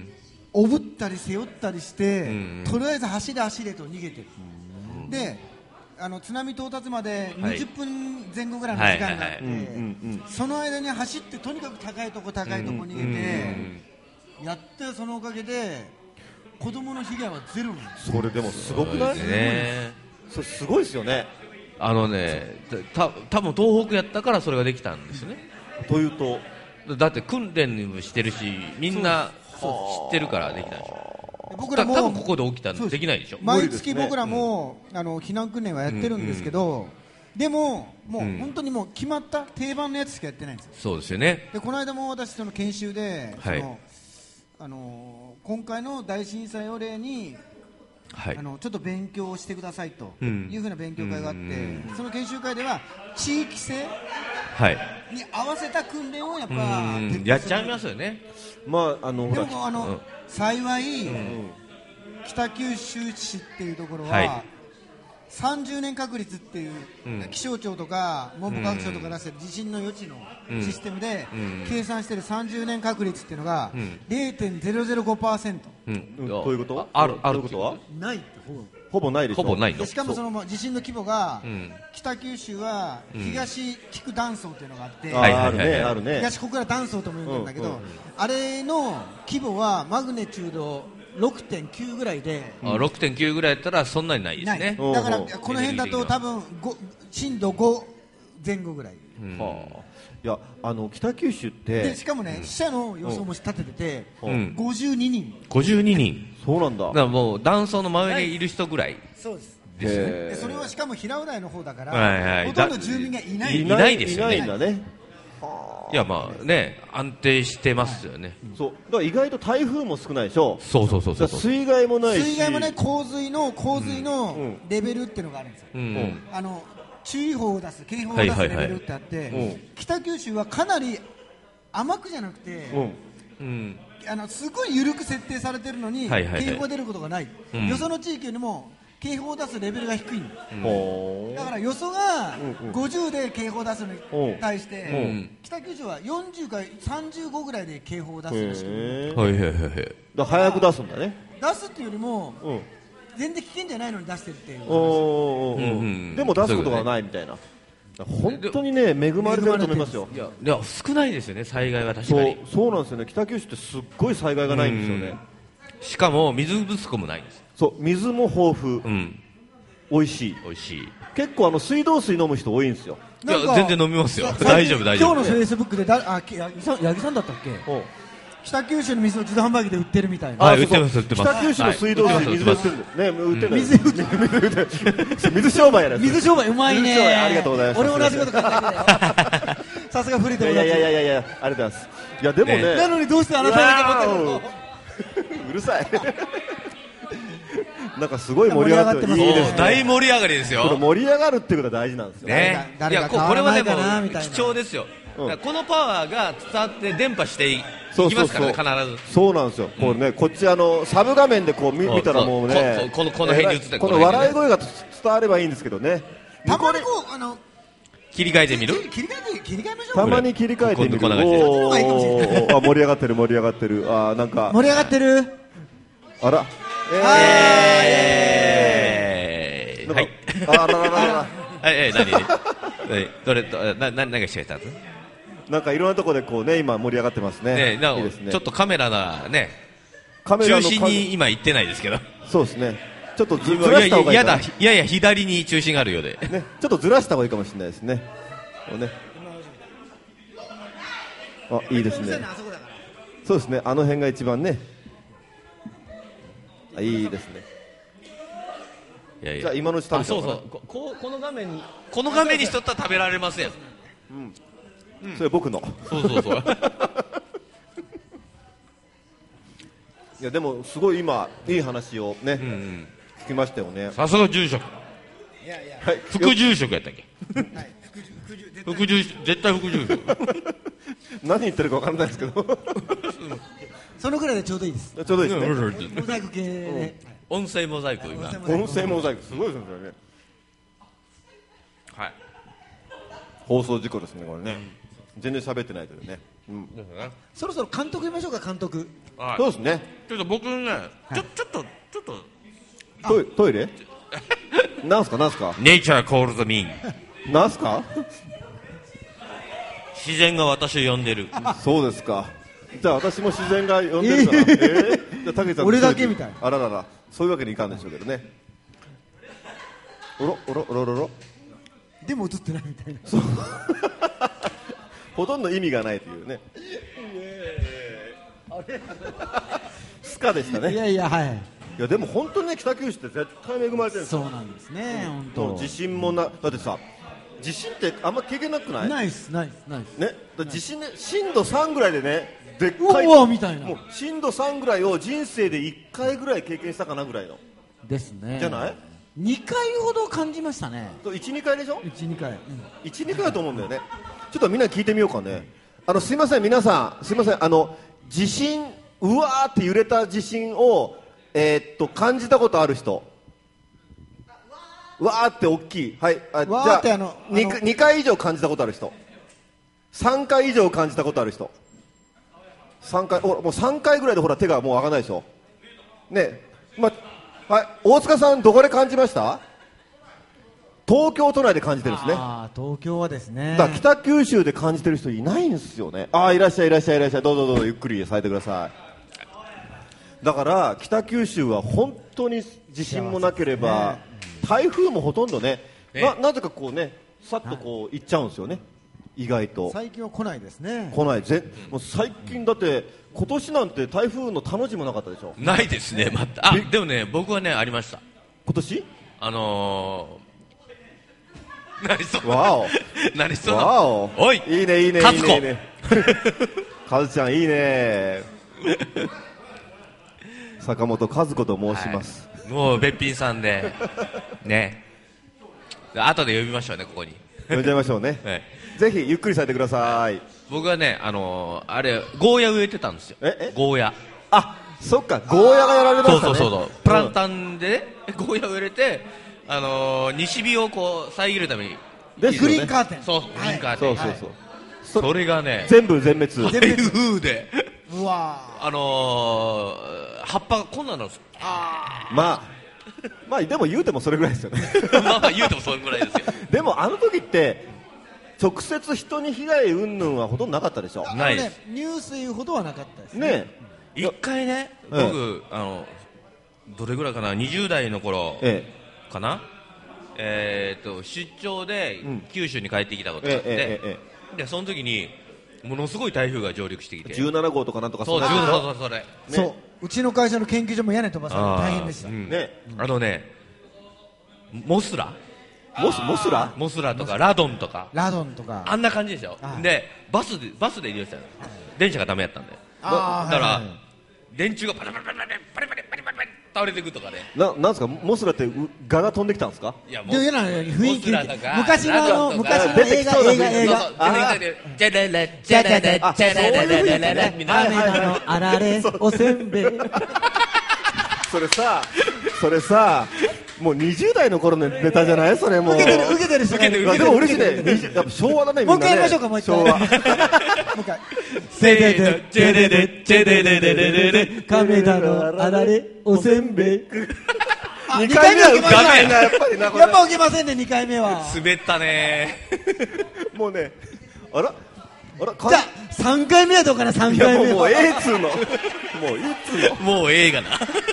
おぶったり背負ったりして、うんうん、とりあえず走れ走れと逃げてる、うん、であの津波到達までにじゅっぷんまえ後ぐらいの時間があってその間に走ってとにかく高いとこ高いとこ逃げて、うんうんうん、やってそのおかげで子供の被害はゼロなんです。 それでもすごくない？すごいね。それすごいですよね。 あのね、た多分東北やったからそれができたんですね。 というとだって訓練もしてるしみんな知ってるからできたんでしょ。 僕らも多分ここで起きたのできないでしょ。 毎月僕らも、うん、あの避難訓練はやってるんですけど、うんうん、でももう本当にもう決まった定番のやつしかやってないんですよ。 そうですよね。 でこの間も私その研修で、 はい、 そのあの今回の大震災を例に、はい、あのちょっと勉強をしてくださいというふうな勉強会があって、うん、その研修会では地域性に合わせた訓練をやっぱやっちゃいますよね。 まああのでもあの、うん、幸い、うん、北九州市っていうところは、はい、さんじゅうねん確率っていう、うん、気象庁とか文部科学省とか出してる地震の予知のシステムで、うん、計算してるさんじゅうねん確率っていうのが、うん、ゼロてんゼロゼロごパーセント、 うん、どういうこと？ あるあることはないってほぼほぼないでしょ。 ほぼないの。 しかもその地震の規模が、うん、北九州は東菊断層っていうのがあって、うん、 あるねあるね。 東小倉断層とも言うんだけど、うんうん、あれの規模はマグネチュードろくてんきゅう ぐらいで、 あ ろくてんきゅう ぐらいやったらそんなにないですね。 だからこの辺だと多分震度ごぜん後ぐらい、うん、 はあ、いやあの北九州ってでしかもね、うん、死者の予想も立ててて、うん、ごじゅうににんごじゅうににんそうなんだ。だからもう断層の真上にいる人ぐらい、 そうですですね。 でそれはしかも平浦井の方だから、 はいはい、 ほとんど住民がいないいないですよね。 いないんだね。 いやまあね安定してますよね、はい、 そうだから意外と台風も少ないでしょ。 そうそうそうそう、 水害もないし水害もね洪水の洪水のレベルっていうのがあるんですよ、うんうん、あの注意報を出す警報を出すレベルってあって、はいはいはい、北九州はかなり甘くじゃなくて、うん、あのすごい緩く設定されてるのに、はいはいはい、警報が出ることがない、うん、よその地域よりも警報を出すレベルが低いんだ、うん、だからよそがごじゅうで警報を出すのに対して、うん、北九州はよんじゅうかさんじゅうごぐらいで警報を出すらしく、 はいはいはい、 だ早く出すんだね。 出すっていうよりも、うん、全然危険じゃないのに出してるっていう、 おー、うん、でも出すことがないみたいな。本当にね恵まれてると思いますよ。 いやいや少ないですよね災害は。確かにそう、そうなんですよね。北九州ってすっごい災害がないんですよね。 しかも水不足もないんです。 そう水も豊富、うん、美味しい美味しい。 結構あの水道水飲む人多いんですよ。 いや全然飲みますよ。大丈夫大丈夫。 今日のフェイスブックでだあ八木さん八木さんだったっけ。北九州の水を自動販売機で売ってるみたいな。 はい、売ってます売ってます。 北九州の水道水、はい、水で売ってるんですね。売ってる。水売ってる。水商売やね。 水商売うまいね。 ありがとうございます。 俺も同じこと考えてたよ。さすがフリーで。 いやいやいやいやありがとうございます。いやでもね。 なのにどうしてあなただけ持ってるの。 うるさい。なんかすごい盛り上がってます。いいですね。 大盛り上がりですよ。 これ盛り上がるっていうことは大事なんですよね。いやこれはでも貴重ですよ。うん、このパワーが伝わって伝播していきますからね。必ずそうなんですよ。これね、こっちあのサブ画面でこう 見, 見たらもうね、 このこの辺に映ってこの笑い声が伝わればいいんですけどね。 たまにこうあの切り替えてみる。 切り替えて切り替えましょう。 たまに切り替えてみる。おー、あ盛り上がってる盛り上がってる。あなんか盛り上がってる。 あら。 えー、はい。 あらららら。 ええ何？どれなな何がしてたんです？ なんかいろんなところでこうね今盛り上がってますね。 ね、いいですね。ちょっとカメラがね、カメラの中心に今行ってないですけど。 そうですね。ちょっとずらした方がいいかな。 いやいやいや左に中心があるようで。 ね、ちょっとずらした方がいいかもしれないですね。こうね。あいいですね。そうですね。あの辺が一番ね。あいいですね。いやいやじゃあ今のうち食べちゃおうかな。 そうそうここの画面にこの画面にしとったら食べられますやん。 うんうん、それ僕のそうそうそういやでもすごい今いい話をね、うんうん、聞きましたよね。 さすが住職。 いやいや、 はい、副住職やったっけ。はい、副副住絶対副住職何言ってるか分からないですけどそのぐらいでちょうどいいです。 ちょうどいいですね。 モザイク系、ね、 音声モザイク今音声モザイクすごいですねそれね。 はい放送事故ですねこれね、うん、全然喋ってないけどね。 うん、そろそろ監督言いましょうか、監督。 そうですね。 ちょっと僕ね、はい、ちょちょっとちょっとトイトイレなんすかなんすか。 ネイチャーコールズミン。なんすか。 自然が私を呼んでる。 そうですか。じゃあ私も自然が呼んでるから。えー、えー、じゃあ竹ちゃん俺だけみたい。 あららら、そういうわけにいかんでしょうけどね。おろおろおろおろ。 でも映ってないみたいな。 ほとんど意味がないというね。スカでしたね。 いやいや、はい。 いやでも本当にね、北九州って絶対恵まれてるんですよ。 そうなんですね、本当。 地震もな、だってさ、地震ってあんま経験なくない？ ないっす、ないっす、ないっす。 ね、だ地震ね、震度さんぐらいでね、でっかい。 うわみたいな。 もう震度さんぐらいを人生でいっかいぐらい経験したかなぐらいの。 ですね。 じゃない？ にかいほど感じましたね。 いち、にかいでしょ？ いち、にかい。 いち、にかいだと思うんだよね。ちょっとみんな聞いてみようかね。あのすいません皆さん、すいません、あの地震、うわーって揺れた地震をえー、っと感じたことある人。わーって大きい。はい。あ、じゃあ、あの 2, にかい以上感じたことある人。さんかい以上感じたことある人。さんかい、ほらもうさんかいぐらいでほら手がもう上がらないでしょ。ね、ま、はい、大塚さんどこで感じました？東京都内で感じてるんですね。 あ、東京はですね。 だから北九州で感じてる人いないんですよね。ああ、いらっしゃいいらっしゃいいらっしゃい、どうぞどうぞゆっくりされてください。だから北九州は本当に地震もなければ、ね、台風もほとんどね、な, なぜかこうね、さっとこう行っちゃうんですよね、意外と。 最近は来ないですね。 来ないぜ、もう最近だって今年なんて台風のたの字もなかったでしょ。 ないですね、また。あ、でもね、僕はねありました。 今年？ あのー、何そのわお何そのわお、 おい、 いいねいいねいいねいいねカズちゃんいいね坂本和子と申します、 はい、もうべっぴんさんでね、後で呼びましょうね、ここに呼んじゃいましょうね、はい、ぜひゆっくりされてください。 僕はね、あのー、あれゴーヤ植えてたんですよ。ええゴーヤ、 あ、そっか、ゴーヤがやられましたね。 そうそうそう、プランタンで、ね、ゴーヤを植えて、あのー、西日をこう遮るためにで、グリーンカーテン、 そう、グリーンカーテン、 そうそうそう、 そ, それがね全部全滅、 台風でうわ、 あのー、葉っぱがこんなのです。 あ、まあまあでも言うてもそれぐらいですよねまあまあ言うてもそれぐらいですよでもあの時って直接人に被害云々はほとんどなかったでしょ。 ないです、 ね、入水ほどはなかったですね。 ね、 一回ね、僕、ええ、あのどれぐらいかな、にじゅう代の頃かな、えええー、と出張で九州に帰ってきたことがあって、うん、ええええ、でその時にものすごい台風が上陸してきて、 じゅうなな号とかなんとか、 そうそうそうそれ、ね、 そう、うちの会社の研究所も屋根飛ばされて大変でした、うん、 ね、あのね、モスラモスモスラモスラとかラドンとかラドンとかあんな感じでしょ。でバスでバスで移動したの、電車がダメやったんで、 あだから、はいはい、電柱がパリパリパリパリパリパリパリパリ倒れていくとかね。 な、なんですか、モスラってガが飛んできたんですか。 いや、 もう雰囲気昔のあの昔の映画映画映画ジャララジャララジャララララララみたいな、 雨のあられおせんべいそれさ、それさ、もうにじゅう代の頃のネタじゃない、それもう。 受けてる、受けてるしね。 でも嬉しいね。やっぱ昭和だね、みんなね。 もう一回やりましょうか、もう一回。昭和。もう一回。 せーの、ジェレレ、ジェレレレレレレ、 亀田のあられ、おせんべい。 にかいめは受けないな、やっぱりな。 やっぱ受けませんね、にかいめは。 滑ったね。 もうね、あらあら、 じゃあ、さんかいめはどうかな、さんかいめは。 もうええっつうの。もういいっつうの。 もうええがな。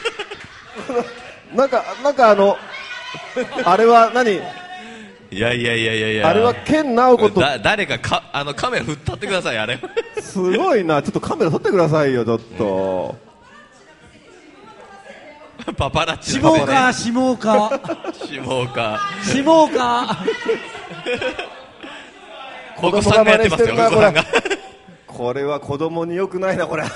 なんか、なんかあの、あれは何、 いやいやいやいやいや、 あれは健直子とだ誰かかあのカメラ振ったってください、あれすごいな、ちょっとカメラ撮ってくださいよ、ちょっとパパラッチ下岡下岡下岡下岡お子さんがやってますよ、お子さんがこれは子供に良くないな、これ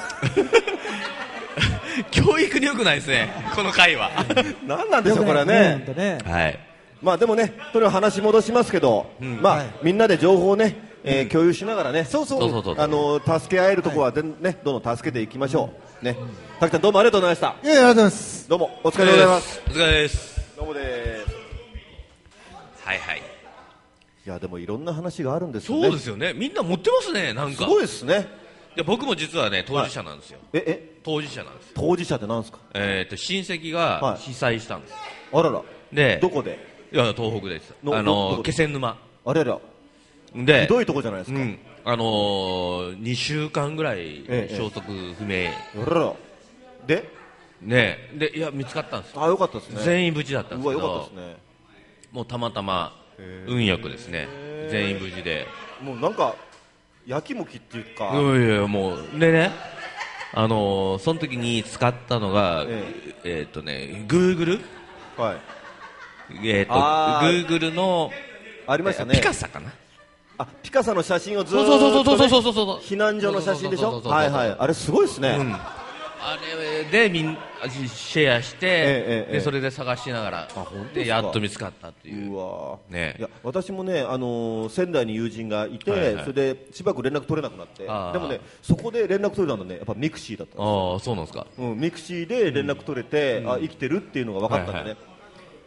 教育に良くないですね、この回は何なんでしょう、これはね、 ね、 はい、 まあでもね、とにかく話戻しますけど、うん、まあ、はい、みんなで情報をね、えー、共有しながらね、 そうそう、 あの助け合えるところはで、ね、どんどん助けていきましょう、ね、たくちゃんどうもありがとうございました。 いやいや、ありがとうございます。 どうもお疲れでございます。 お疲れです。 どうもです。 はいはい。いやでもいろんな話があるんですよね。 そうですよね。みんな持ってますね、なんか。 すごいですね。 で僕も実はね当事者なんですよ。 ええ当事者なんですよ。 当事者ってなんですか？ えっと親戚が被災したんです。 あらら。 でどこで？ いや東北です。あの気仙沼。 あれら。 でひどいとこじゃないですか。 あのにしゅうかんぐらい消息不明。 あらら。で？ ねでいや見つかったんです。 あよかったですね。 全員無事だったんですけど。 うわよかったですね。 もうたまたま運よくですね全員無事で。 もうなんかやきもきっていうか。 いやいやもうでね。あのー、その時に使ったのが、えー、えー、っとね、グーグル、 はい、 えー、っと、グーグルのありましたね。 ピカサかな。 あ、ピカサの写真をずっと、ね、 そうそうそうそうそうそうそう避難所の写真でしょ。はいはい。あれすごいですね。うん、 あれでみんシェアして、えー、でそれで探しながらでやっと見つかったっていう。 うわね。 いや私もねあのー、仙台に友人がいて、はいはい、それでしばらく連絡取れなくなって、でもねそこで連絡取れたのねやっぱミクシーだったんですよ。 ああそうなんですか。 うん、ミクシーで連絡取れて、うん、あ生きてるっていうのが分かったんでね。はいはい、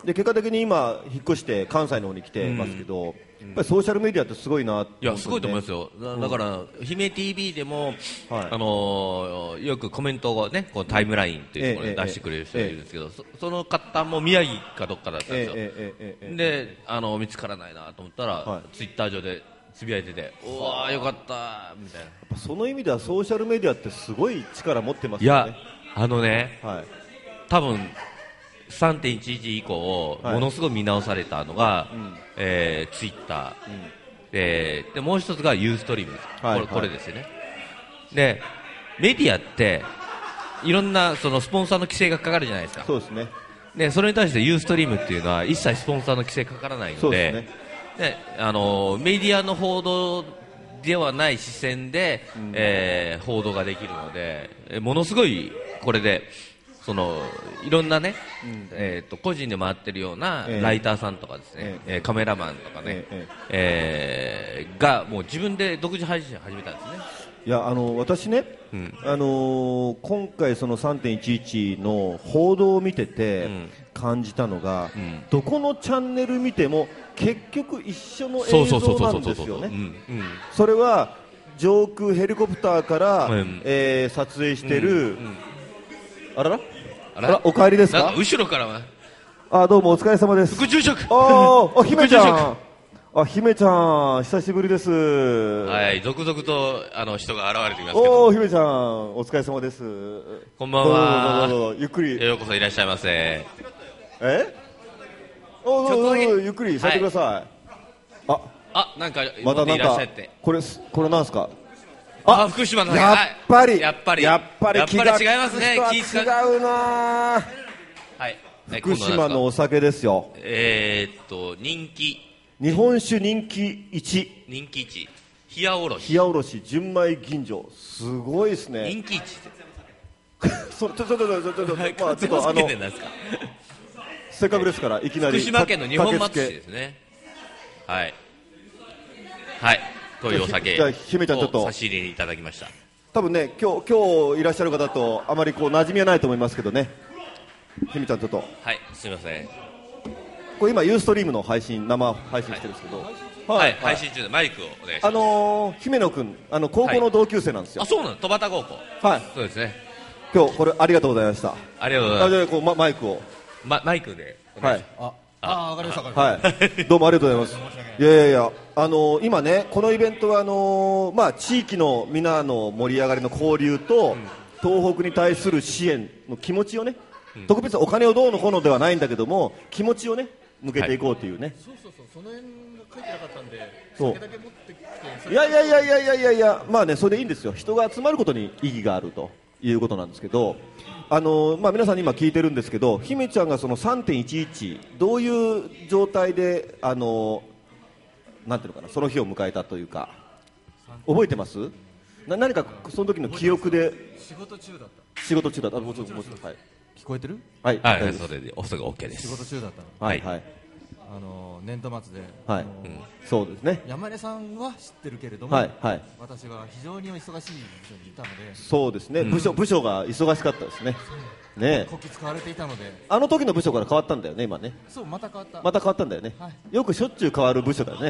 で結果的に今引っ越して関西の方に来てますけど、うん、やっぱりソーシャルメディアってすごいなって、ね、 いやすごいと思いますよ。だ, だから、うん、姫 ティーブイ でも、はいあのー、よくコメントをねこうタイムラインというところで出してくれる人がいるんですけど、ええええ、そ, その方も宮城かどっかだったんですよ。ええであの見つからないなと思ったら、はい、ツイッター上でつぶやいてて、うわーよかったみたいな。やっぱその意味ではソーシャルメディアってすごい力持ってますよね。 いやあのね、はい、多分さんてんいちいち 以降、はい、ものすごい見直されたのが、うんえー、ツイッター、うんで, でもう一つがユーストリーム、はい、こ, れこれですよね。でメディアっていろんなそのスポンサーの規制がかかるじゃないですか。 そうですね。 でそれに対してユーストリームっていうのは一切スポンサーの規制かからないの で, で、ね、であのメディアの報道ではない視線で、うんえー、報道ができるのでものすごいこれでそのいろんなね、うんえー、と個人で回ってるようなライターさんとかですね、えー、カメラマンとかね、えーえー、がもう自分で独自配信を始めたんですね。 いやあの私ね、うんあのー、今回その さんてんいちいち の報道を見てて感じたのが、うん、どこのチャンネル見ても結局一緒の映像なんですよね。それは上空ヘリコプターから、うんえー、撮影してる、うんうん、あららあらお帰りですか。 後ろからはあどうもお疲れ様です。 副住職ああ姫ちゃんあ姫ちゃん久しぶりです。 はい続々とあの人が現れてきますけどお姫ちゃんお疲れ様です。 こんばんは。 どうぞどうぞゆっくりようこそいらっしゃいませ。 えおどうぞどうぞゆっくりさせてください、はい、ああなんかまたなんかこれこれなんですか。 あ福島のやっぱりやっぱりやっぱりやっぱり違いますね。 気違うなはい福島のお酒ですよ。 えー、っと人気日本酒人気いち人気いち冷やおろし冷やおろし純米吟醸すごいですね。 人気いちそちょちょちょちょちょちょまあちょっとあのせっかくですからいきなり福島県の日本松市ですね。はいはいというお酒を差し入れにいただきました。 多分ね今日今日いらっしゃる方とあまりこう馴染みはないと思いますけどね。ひみちゃんちょっとはいすみません。 これ今ユーストリームの配信生配信してるんですけど、はい、 はいはい、配信中でマイクをお願いします。 あのー、姫野君あの高校の同級生なんですよ。 はい、あそうなの戸畑高校はいそうですね。 今日これありがとうございました。 ありがとうございます。 あじゃあこう、ま、マイクを、 ま、マイクではいああわかりましたわかりました、 はい、どうもありがとうございます。いやいやいやあのー、今ねこのイベントはあのー、まあ地域のみんなの盛り上がりの交流と、うん、東北に対する支援の気持ちをね、うん、特別お金をどうのこうのではないんだけども気持ちをね向けていこうというね、はい、 そうそうそうその辺が書いてなかったんで酒だけ持ってきていやいやいやいやいやいやいやまあねそれでいいんですよ。人が集まることに意義があるということなんですけどあのーまあ、皆さんに今聞いてるんですけど姫ちゃんがその さんてんいちいち どういう状態であのー、なんていうのかなその日を迎えたというか覚えてます？な何かその時の記憶で仕事中だった仕事中だったもうちょっともうちょっとはい聞こえてる？ はい、はい、それでおそれが OK です。 仕事中だったの。 はいはい。 あの年度末で、 はい、 うん、 そうですね。 山根さんは知ってるけれども、 はいはい、私は非常に忙しい部署にいたので、 そうですね。うん、部署部署が忙しかったですね。ね。 こき使われていたので、 あの時の部署から変わったんだよね今ね。 そうまた変わった。 また変わったんだよね。はい、よくしょっちゅう変わる部署だよね。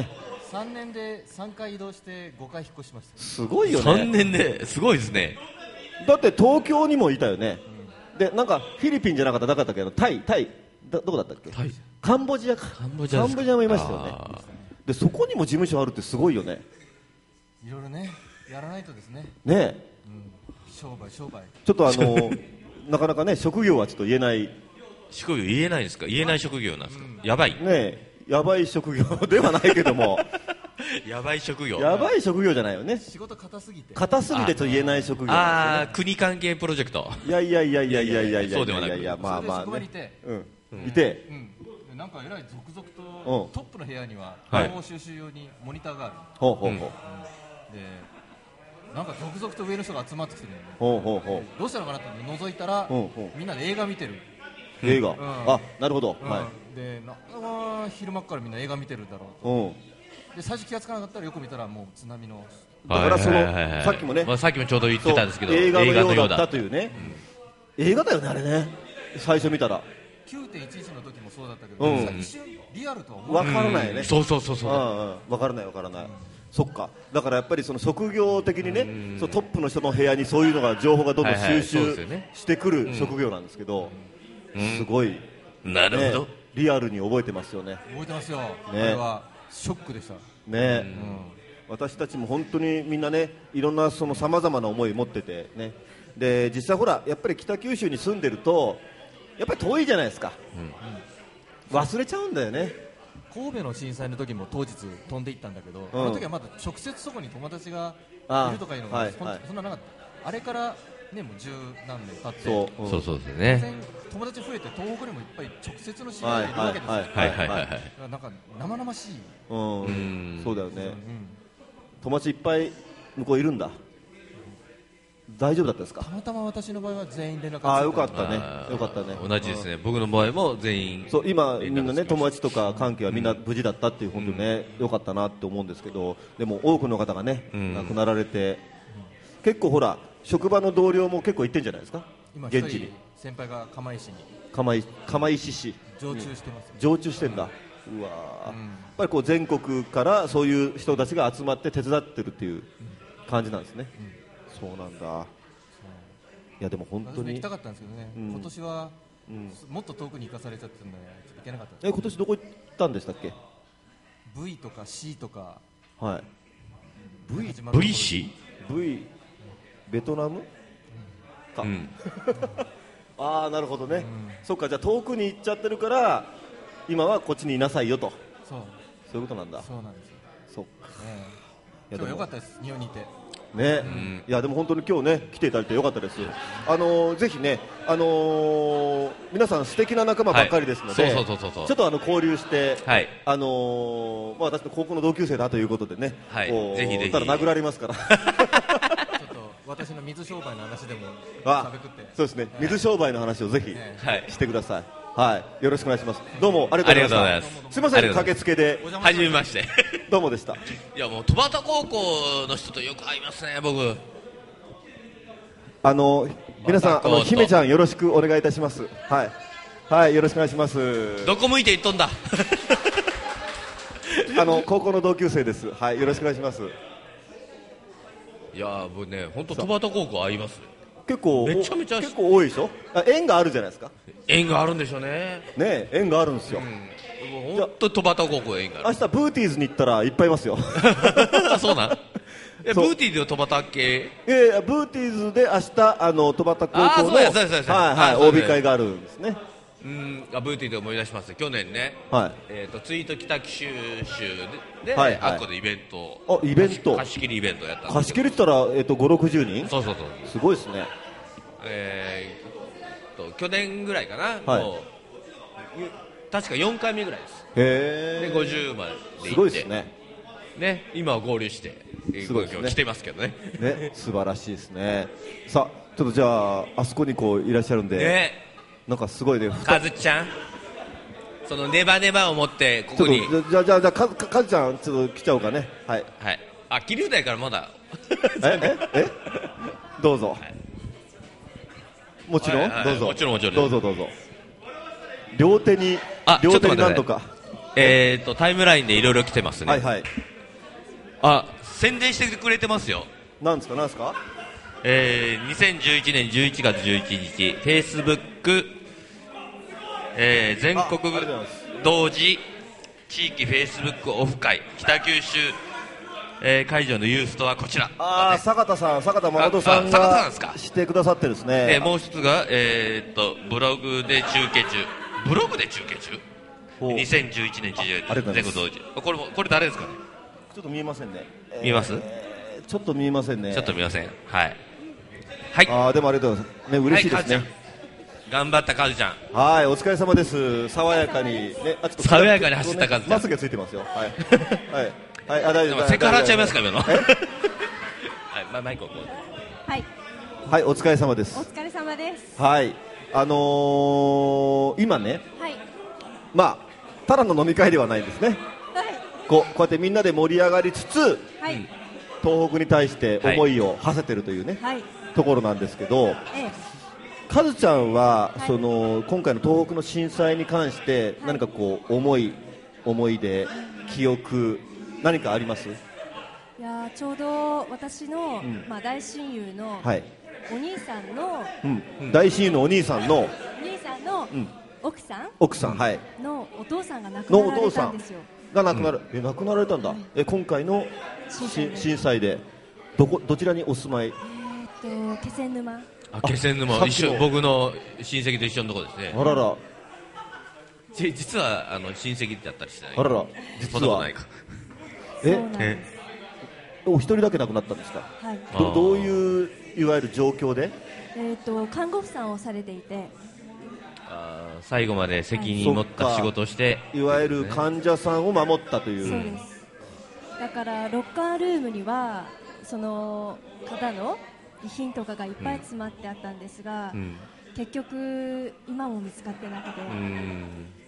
さんねんでさんかい移動してごかい引っ越しました。 すごいよね。 さんねんですごいですね。 だって東京にもいたよね、うん、でなんかフィリピンじゃなかったなかったっけどタイタイどこだったっけ、カンボジアか、カンボジアもいましたよね。でそこにも事務所あるってすごいよね。 いろいろねやらないとですね。 ねえ、 うん、商売商売。 ちょっとあのなかなかね職業はちょっと言えない。 職業言えないんですか。言えない職業なんですか。うん、やばい。ねえ、やばい職業ではないけども。 やばい職業。 やばい職業じゃないよね。 仕事硬すぎて。 硬すぎてと言えない職業、ね。 ああ、国関係プロジェクト。 いやいやいやいやいやいやいやそうではない。 いやいやまあまあ、ね。 職場にいて。 うん。いて。 うん。なんかえらい続々とトップの部屋には情報収集用にモニターがある。 ほうほうほう。で、 なんか続々と上の人が集まってきてる。 ほうほうほう。 どうしたのかなと覗いたら、みんなで映画見てる。 映画。あ、なるほど。はい。で、なんか昼間からみんな映画見てるだろうと。で最初気がつかなかったらよく見たらもう津波の。 だからそのさっきもね、 まあさっきもちょうど言ってたんですけど、 映画のようだったというね。映画だよねあれね。最初見たら。 きゅうてんいちいち の時もそうだったけど、一瞬リアルとは思わからないよね。 そうそうそうそう。 わからないわからない。そっか。だからやっぱりその職業的にね、そのトップの人の部屋にそういうのが情報がどんどん収集してくる職業なんですけど、すごい。 なるほど。 リアルに覚えてますよね。 覚えてますよ。これはショックでした。 ね。私たちも本当にみんなね、いろんなそのさまざまな思いを持っててね。で実際ほらやっぱり北九州に住んでるとやっぱり遠いじゃないですか。忘れちゃうんだよね。 神戸の震災の時も当日飛んでいったんだけど、うん、あの時はまだ直接そこに友達がいるとかいうのが、はいはい、そんななかった。あれからねもう十何年経って、 そう、うん、そうそうですね。 友達増えて東北にもいっぱい直接の知り合いがいるわけですよ。はいはいはいはい。なんか生々しい。 うん、うん、そうだよね。うん、友達いっぱい向こういるんだ。大丈夫だったですか。 たまたま私の場合は全員連絡がついた。 ああよかったね。よかったね。 同じですね。僕の場合も全員。 そう今みんなね友達とか関係はみんな無事だったっていう本当にねよかったなって思うんですけど、でも多くの方がね亡くなられて、結構ほら職場の同僚も結構行ってんじゃないですか。 今現地に先輩が釜石に。 釜石釜石市。 常駐してます。 常駐してんだ。うわやっぱりこう全国からそういう人たちが集まって手伝ってるっていう感じなんですね。そうなんだ。いやでも本当に行きたかったんですけどね、うん、今年は、うん、もっと遠くに行かされちゃってるんで行けなかった。 え今年どこ行ったんでしたっけ。 V とか C とか。 はい。 V V C V ベトナムか、うん、ああなるほどね、うん、そっか。じゃあ遠くに行っちゃってるから今はこっちにいなさいよと。 そうそういうことなんだ。 そうなんですよ。 そっか、 えー、いや今日良かったです。日本にいてね、うん、いやでも本当に今日ね来ていただいてよかったです。あのー、ぜひね、あのー、皆さん素敵な仲間ばっかりですので、ちょっとあの交流して、はい、あのー、まあ私の高校の同級生だということでね、はい、ぜひぜひただ殴られますから。ちょっと私の水商売の話でもあべくって、そうですね、はい、水商売の話をぜひ、はい、してください。はい、よろしくお願いします。どうもありがとうございます。すみません、駆けつけで。 はじめまして。 どうもでした。 いやもう戸畑高校の人とよく会いますね、僕。 あの皆さん、あの姫ちゃんよろしくお願いいたします。はい、はい、よろしくお願いします。 どこ向いて行っとんだ。 あの高校の同級生です。はい、よろしくお願いします。 いや僕ね、本当戸畑高校会います。 結構めちゃめちゃ結構多いでしょ。縁があるじゃないですか。 縁があるんでしょうね。 ね、縁があるんですよ。 本当戸畑高校縁がある。 明日ブーティーズに行ったらいっぱいいますよ。 そうなん。えブーティーズで戸畑系。 いやいやブーティーズで明日あの戸畑高校のはいはい オービー 会があるんですね。 うんあブーティーで思い出します。去年ね、 はいえー、とツイート北九州で、はいはい、あっこでイベントあイベント貸し切りイベントやったんです。 貸し切りって言ったら、えー、とごじゅうろくじゅうにん。 そうそうそうすごいですね。 えー、と去年ぐらいかな、 はい、 もう確かよんかいめぐらいです。 へでごじゅうまで行ってすごいですね。 ね今は合流してすごい今日来てますけどね。 ね素晴らしいですね。さあちょっとじゃああそこにこういらっしゃるんで、 ね、 なんかすごいね。 かずちゃんそのネバネバを持ってここにじゃあじゃあじゃあかかずちゃんちょっと来ちゃおうかね。はい、 はい、あ桐生台からまだえええどうぞ、はい、もちろん、はいはい、どうぞもちろんもちろんどうぞどうぞ両手に両手になんとかえーとタイムラインでいろいろ来てますね。 はいはいあ、宣伝してくれてますよ。 なんですか、なんですか。 えー、にせんじゅういちねんじゅういちがつじゅういちにち、フェイスブック、えー、全国同時地域フェイスブックオフ会北九州、えー、会場のユーストはこちら。 ああ、坂田さん、坂田誠さんがしてくださってですね。 でもう一つが、えー、っとブログで中継中、ブログで中継中。にせんじゅういちねんじゅういちねん全国同時。これもこれ誰ですかね。 ちょっと見えませんね。 見えます？ えー、ちょっと見えませんね。 ちょっと見えません。はい。はい。 ああ、でもありがとうございます。ね、嬉しいですね。はい、 頑張ったカズちゃん。 はい、お疲れ様です。爽やかにね、 あ、ちょっと爽やかに走ったカズちゃん。 まつげついてますよ。はい。はい。はい、あ、大丈夫。 セクハラっちゃいますか今の。はい、マイクをこう。はい。 はい、お疲れ様です。 お疲れ様です。 はい。あのー、今ね。 はい。 まあただの飲み会ではないんですね。 はい。 こうこうやってみんなで盛り上がりつつ、 はい。 東北に対して思いを馳せてるというね。はい。ところなんですけど。ええ。カズちゃんは、はい、その今回の東北の震災に関して何かこう思い思い出記憶何かあります？ いやちょうど私の、うん、まあ大親友の、はい、お兄さんの、 うん、大親友のお兄さんのお兄さんの、うん、奥さん奥さんはいのお父さんが亡くなられたんですよ。 が亡くなる、うん、え亡くなられたんだ。はい、え今回の震災でどこどちらにお住まい？ えー、っと気仙沼。 あ、気仙沼、一緒、僕の親戚と一緒のところですね。 あらら。 じ実はあの親戚だったりしてない。 あらら。実は。 ないか。 ええ。 お一人だけ亡くなったんですか。 はい。 どどういういわゆる状況で？ えっと看護婦さんをされていて。 あ最後まで責任持った仕事をして、 はい、いわゆる患者さんを守ったという。 そうです。だからロッカールームにはその方の遺品とかがいっぱい詰まってあったんですが、うん、結局今も見つかってなくて、うん、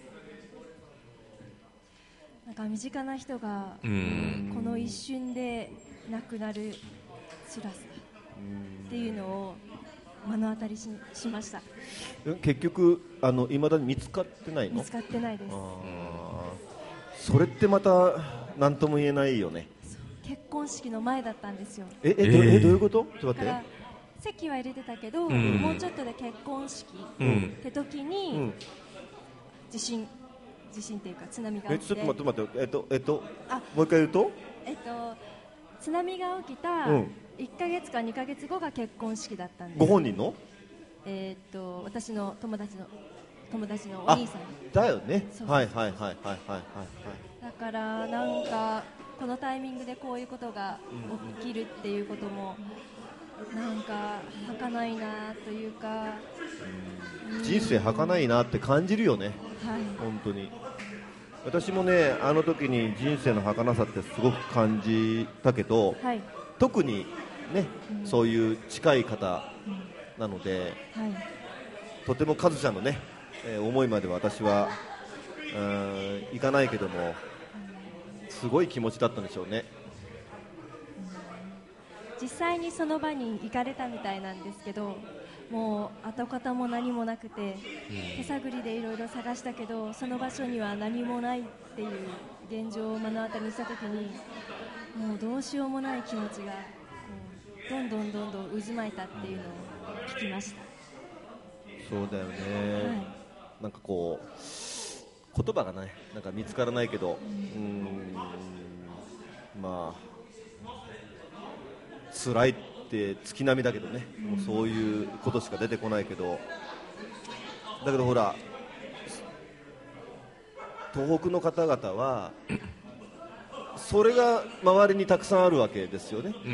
なんか身近な人がこの一瞬で亡くなる辛さっていうのを目の当たり し, しました。 結局あの未だに見つかってないの？ 見つかってないです。 あそれってまた何とも言えないよね。 結婚式の前だったんですよ。 ええどえどういうこと？ちょっと待って。 席は入れてたけど、うん、もうちょっとで結婚式って時に、うん、地震地震っていうか津波が起きて。 えちょっと待って待ってえっとえっとあもう一回言うとえっと津波が起きたいっかげつかにかげつごが結婚式だったんです。 ご本人の？ えっと私の友達の友達のお兄さんだよね。はいはいはいはいはいはい。 だからなんかこのタイミングでこういうことが起きるっていうこともなんか儚いなというか、 うん、人生儚いなって感じるよね、はい、本当に私もねあの時に人生の儚さってすごく感じたけど、はい、特にね、うん、そういう近い方なので、うんはい、とてもカズちゃんのね、えー、思いまでは私はうんいかないけどもすごい気持ちだったんでしょうね。 実際にその場に行かれたみたいなんですけどもう跡形も何もなくて手探りでいろいろ探したけどその場所には何もないっていう現状を目の当たりにした時にもうどうしようもない気持ちがどんどんどんどん渦巻いたっていうのを聞きました。 そうだよね、はい、なんかこう言葉がないなんか見つからないけど、うん、うーんまあ辛いって月並みだけどね、うん、もうそういうことしか出てこないけどだけどほら東北の方々はそれが周りにたくさんあるわけですよね、うん、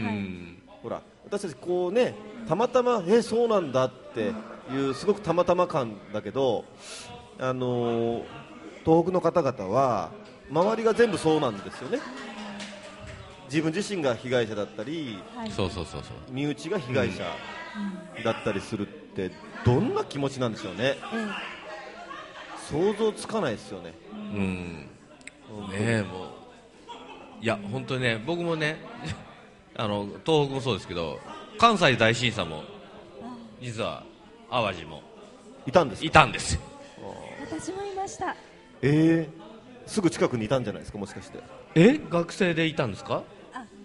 ほら私たちこうねたまたまえそうなんだっていうすごくたまたま感だけどあのー東北の方々は周りが全部そうなんですよね。自分自身が被害者だったり、はい、身内が被害者だったりするってどんな気持ちなんでしょうね、うん、想像つかないですよね、うん、 ねえもういや本当にね僕もねあの東北もそうですけど関西大震災も実は淡路もいたんですか？ いたんですよ。 私もいました。 えー、すぐ近くにいたんじゃないですかもしかして。 え学生でいたんですか？ あ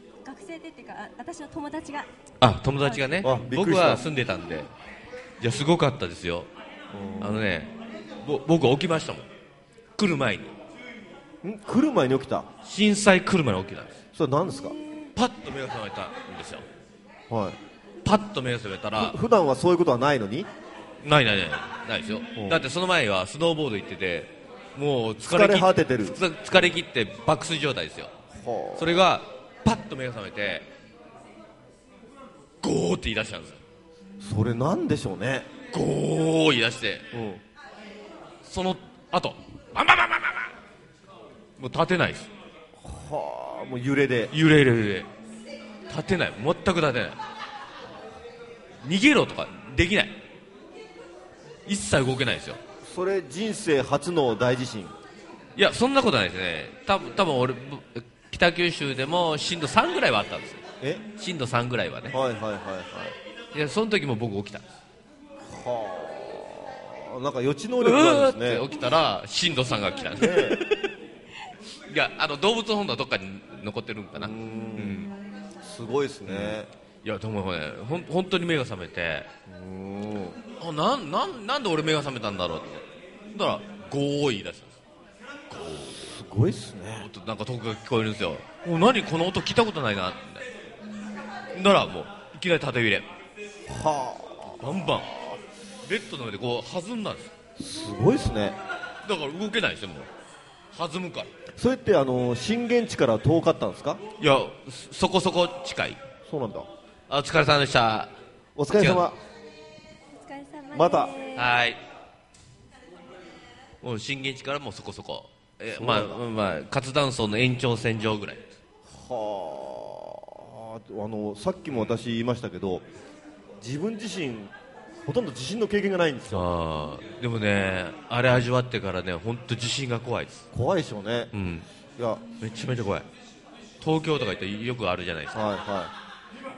か私の友達があ友達がね僕は住んでたんでいやすごかったですよ。あのねぼ僕起きましたもん来る前にん来る前に起きた震災来る前に起きたんです。 それ何ですか。 パッと目が覚めたんですよ。 はいパッと目が覚めたら普段はそういうことはないのにないないないないですよ。だってその前はスノーボード行っててもう疲れ果ててる疲れ切って爆睡状態ですよ。それがパッと目が覚めてゴーって言い出したんですよ。 それなんでしょうね。 ゴー言い出して、うん、その後バンバンバンバンバンもう立てないです。 はあもう揺れで揺れ揺れ揺れ立てない全く立てない。逃げろとかできない。一切動けないですよ。 それ人生初の大地震。 いやそんなことないですね。多分多分俺北九州でも震度さんぐらいはあったんですよ。 え震度さんぐらいはね。 はいはいはいはいいやその時も僕起きたんです。 はあなんか予知能力があるんですね。 って起きたら震度さんが来たんです、ね、いやあの動物本能はどっかに残ってるんかな。うん、うん、 すごいですね、 うん、いやでもねほん本当に目が覚めてあなななんで俺目が覚めたんだろうとだからゴー言い出したんです。ゴーすごいっすね。 なんか遠くが聞こえるんですよ。もう何この音聞いたことないなってならもういきなり縦揺れはあバンバンベッドの上でこう弾んだんです。 すごいっすね。 だから動けないですよもう弾むから。 それってあの震源地から遠かったんですか。 いやそこそこ近い。 そうなんだ。 あお疲れ様でした。 お疲れ様。 お疲れ様またはいもう震源地からもうそこそこえまあまあ活断層の延長線上ぐらい。 はああのさっきも私言いましたけど自分自身ほとんど地震の経験がないんですよ。 あでもねあれ味わってからね本当地震が怖いです。 怖いでしょうね、 うん、 いやめちゃめちゃ怖い。東京とか行ってよくあるじゃないですか、 はいはい、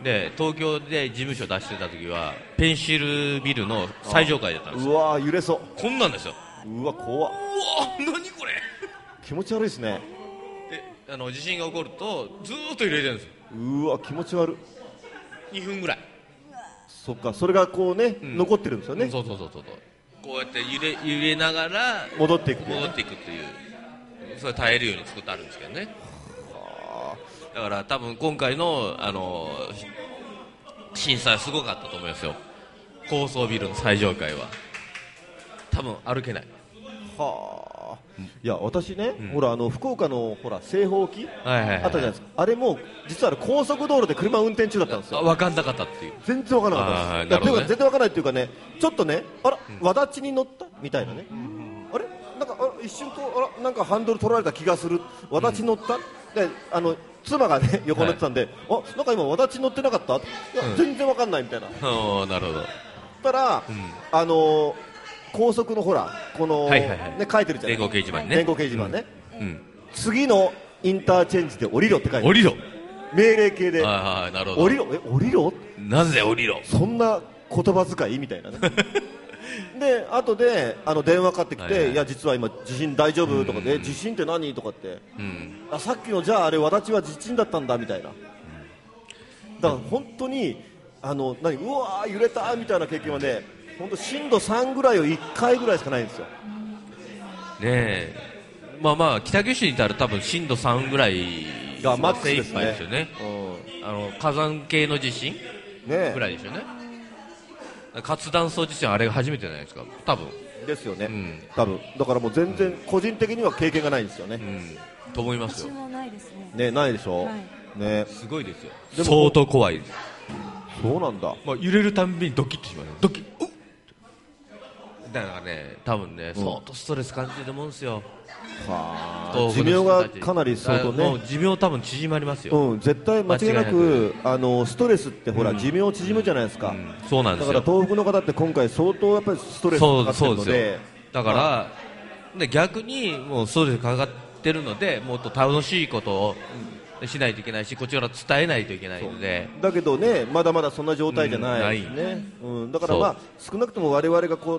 で東京で事務所出してた時はペンシルビルの最上階だったんですよ。 うわ揺れそう。 こんなんですよ。 うわ怖っ。 うわ何これ気持ち悪いですね。 であの地震が起こるとずーっと揺れてるんですよ。 うわ気持ち悪い。 にふんぐらい。 そっかそれがこうね、うん、残ってるんですよね、 うん、そうそうそうそうこうやって揺れ揺れながら戻っていく、 ね、戻っていくっていうそれ耐えるように作ってあるんですけどね。だから多分今回の、あのー、震災はすごかったと思いますよ。高層ビルの最上階は多分歩けない。 はあいや私ね、うん、ほらあの福岡のほら西方沖、 はいはいはい、 あったじゃないですか。あれも実は高速道路で車運転中だったんですよ。 分かんなかったっていう。全然分からなかったです。だから、ね、全然分からないっていうかねちょっとねあら、うん、わだちに乗ったみたいなね、うん、あれなんかあ一瞬こうあらなんかハンドル取られた気がするわだち乗った、うん、であの妻がね横乗ってたんで、はい、あなんか今わだち乗ってなかったいや、うん、全然分かんないみたいな。 おなるほど。 たら、うん、あのー高速のほらこの、はいはいはいね、書いてるじゃない電光掲示板ね電光掲示板ね、うん、次のインターチェンジで降りろって書いてある。 降りろ命令形であなるほど降りろえ降りろなぜ降りろそんな言葉遣いみたいなねで後であの電話かかってきて、はいはい、いや実は今地震大丈夫とかで、うん、地震って何とかって、うん、あさっきのじゃああれわだちは地震だったんだみたいな、うん、だから本当にあの何うわー揺れたみたいな経験はね本当震度さんぐらいをいっかいぐらいしかないんですよ。ねえまあまあ北九州にいたら多分震度さんぐらいがマックスですね。 ですよね、うん、あの火山系の地震ぐらいですよね。活断層地震あれが初めてじゃないですか多分ですよね、うん、多分だからもう全然個人的には経験がないんですよね、 うん、と思いますよ。 私もないですね。 ねないでしょ、はい、ねすごいですよ。でも相当怖いです。 そうなんだ、 まあ、揺れるたんびにドキッとします。ドキッだからね多分ね、うん、相当ストレス感じてるもんですよ。 はあ寿命がかなり相当ね。 もう寿命多分縮まりますよ、 うん、絶対間違いなくあのストレスってほら、うん、寿命縮むじゃないですか、うん、 そうなんですよ。 だから東北の方って今回相当やっぱりストレスかかってるの で, そうですよ。だから、うん、で逆にもうストレスかかってるのでもっと楽しいことを、うん、しないといけないしこっちから伝えないといけないのでだけどねまだまだそんな状態じゃないですね、うん、うん、だからまあ少なくとも我々がこう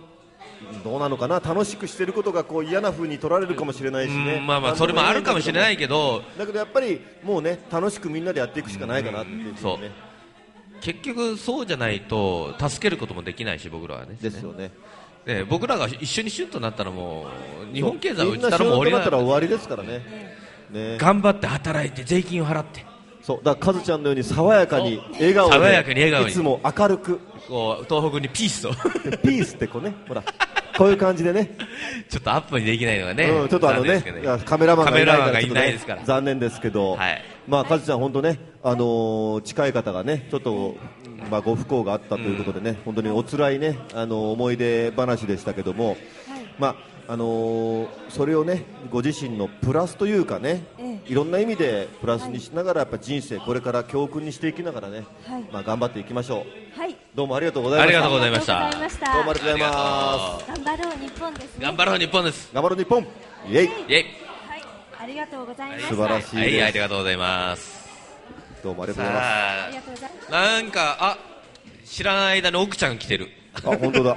どうなのかな、楽しくしてることがこう嫌な風に取られるかもしれないしね、 まあまあそれもあるかもしれないけど、 だけどやっぱりもうね楽しくみんなでやっていくしかないかなっていう、ね、 そう結局そうじゃないと助けることもできないし、僕らはね。 ですよね。 ね、僕らが一緒にシュッとなったらもう日本経済を打ちたらもう終わり終わりですからね。 ね、頑張って働いて税金を払って、 そうだからカズちゃんのように爽やかに笑顔で、 爽やかに笑顔にいつも明るく、 こう東北にピースとピースってこうね、ほらこういう感じでね、 ちょっとアップにできないのがね、 うん、ちょっとあのね、ねカメラマンがいないからちょっとね、 ですから残念ですけど、はい、まあカズちゃん本当ね、あのー、近い方がねちょっと、まあ、ご不幸があったということでね、うん、本当にお辛いね、あのー、思い出話でしたけども、はい、まああのー、それをねご自身のプラスというかね、ええ、いろんな意味でプラスにしながらやっぱ人生これから教訓にしていきながらね、はい、まあ頑張っていきましょう。はい、どうもありがとうございました。 ありがとうございました。 どうもありがとうございます。 頑張ろう日本ですね。 頑張ろう日本です。 頑張ろう日本。イエイ。イエイ。 はい、ありがとうございました。 素晴らしいです。はい、 ありがとうございます。 どうもありがとうございます。 ありがとうございます。 なんかあ知らない間に奥ちゃん来てる。 あ本当だ。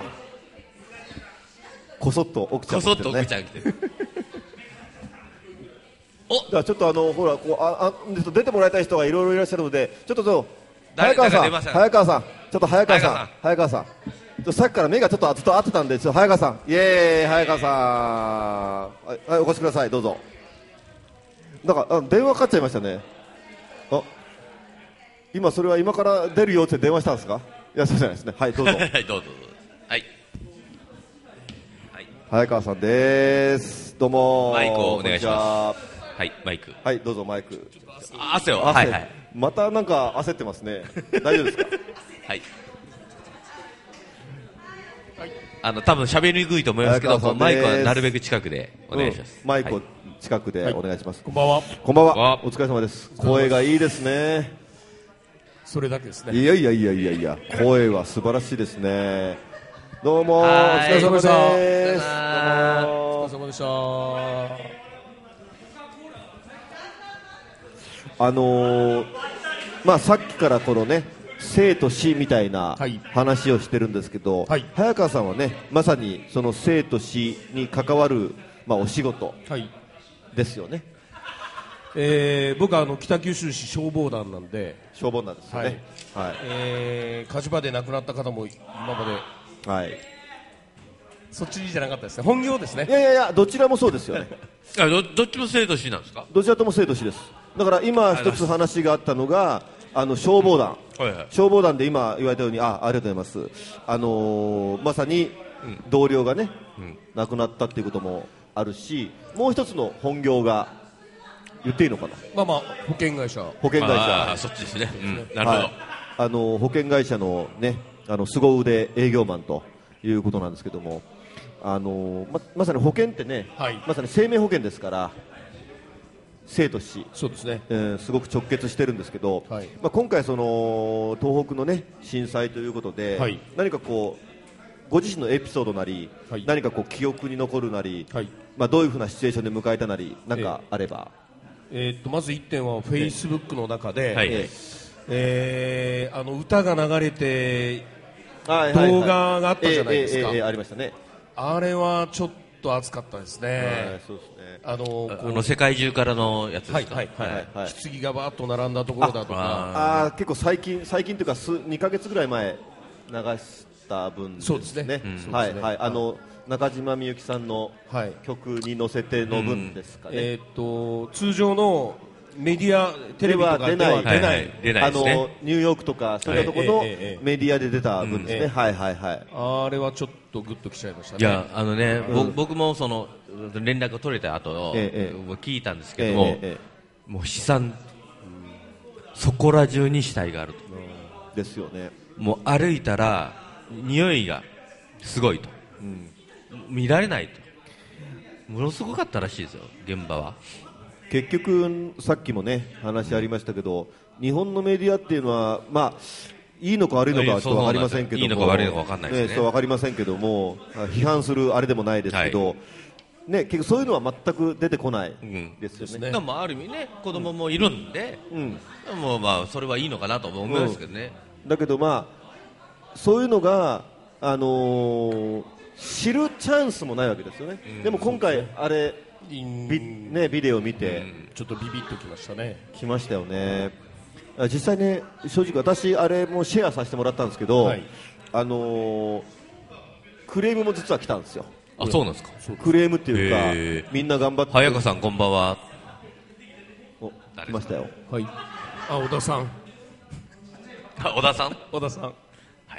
こそっと奥ちゃん、 ね、こそっと奥ちゃん来てる。 お、じゃあちょっとあのほらこうああ出てもらいたい人がいろいろいらっしゃるので、ちょっとそう早川さん、早川さん、ちょっと早川さん、早川さん、ちょっとさっきから目がちょっとずっと合ってたんで、ちょっと早川さん、イエーイ、早川さん、はい、はい、お越しください、どうぞ。なんかあ電話かかっちゃいましたね。あ、今それは今から出るよって電話したんですか？いやそうじゃないですね。はい、どうぞ。 はい、どうぞ。はい。 早川さんです。どうも。 マイクをお願いします。はい、マイク。 はい、どうぞマイク。 汗を。はいはい。 またなんか焦ってますね。大丈夫ですか？ はい。あの多分喋りにくいと思いますけど、マイクはなるべく近くでお願いします。 うん、マイクを近くでお願いします。 こんばんは。 こんばんは。お疲れ様です。声がいいですね。 それだけですね。 いやいやいやいやいや、声は素晴らしいですね。どうもお疲れ様です。お疲れ様でした。 あのー、まあさっきからこのね生と死みたいな話をしてるんですけど、はい、早川さんはねまさにその生と死に関わるまあお仕事ですよね。 はい、えー、僕はあの北九州市消防団なんで、 消防団ですよね。 はい、はい、えー、火事場で亡くなった方も今まで。はい。そっちじゃなかったですね。本業ですね。 いやいやいや、どちらもそうですよね。 あ、ど、どっちも生と死なんですか？ どちらとも生と死です。だから今一つ話があったのがあの消防団、はいはい、消防団で今言われたように、あ、ありがとうございます。あのー、まさに同僚がね、うん、亡くなったっていうこともあるし、もう一つの本業が言っていいのかな。 まあまあ保険会社。 保険会社。 あ、そっちですね。うん、なるほど。はい、 あの保険会社のね、あの凄腕営業マンということなんですけども。あの ま, まさに保険ってね、はい、まさに生命保険ですから生と死、 そうですね、 えー、すごく直結してるんですけど、はい、まあ、今回その東北の、ね、震災ということで、はい、何かこうご自身のエピソードなり、はい、何かこう記憶に残るなり、はい、まあ、どういうふうなシチュエーションで迎えたなり何かあれば、 えーえー、っとまずいってんはフェイスブックの中で、はい、えー、あの歌が流れて動画があったじゃないですか。 ありましたね。 あれはちょっと熱かったですね。 そうですね。 あのあの世界中からのやつですか。 はいはいはい。はい、棺がバーッと並んだところだとか。 ああ、結構最近最近というか数にかげつぐらい前流した分ですね。 そうですね。 うん、はいはい。あの中島みゆきさんの曲に乗せての分ですかね。 うん、えー、っと通常のメディアテレビとかでは出ない、 出ないですね。 あのニューヨークとかそういったところのメディアで出た分ですね。はいはいはい。 あれはちょっとグッときちゃいましたね。 いやあのね、うん、僕もその連絡が取れた後、ええ、聞いたんですけども、ええ、もう悲惨、そこら中に死体があると。 ですよね。 もう歩いたら匂いがすごいと、うん、見られないと。ものすごかったらしいですよ現場は。 結局さっきもね話ありましたけど、日本のメディアっていうのはまあいいのか悪いのかはちょっと分かりませんけども、 いいのか悪いのか分かんないですね。 ね、そう分かりませんけども、批判するあれでもないですけど、はい、ね、結局そういうのは全く出てこないですよね。 うん、でもある意味ね、子供もいるんで、うん、もうまあそれはいいのかなと思いますけどね。 うん、だけどまあそういうのがあのー、 知るチャンスもないわけですよね、うん、でも今回あれビ、ね、ビデオを見て、うん、 ちょっとビビッときましたねきましたよね。実際ね、正直私あれもシェアさせてもらったんですけど、はい、あのー、クレームも実は来たんですよ。 あ、そうなんですか。 クレームっていうかみんな頑張って。 早川さんこんばんは。 お、来ましたよ。 はい。あ、小田さん。 小田さん。 小田さん。はい。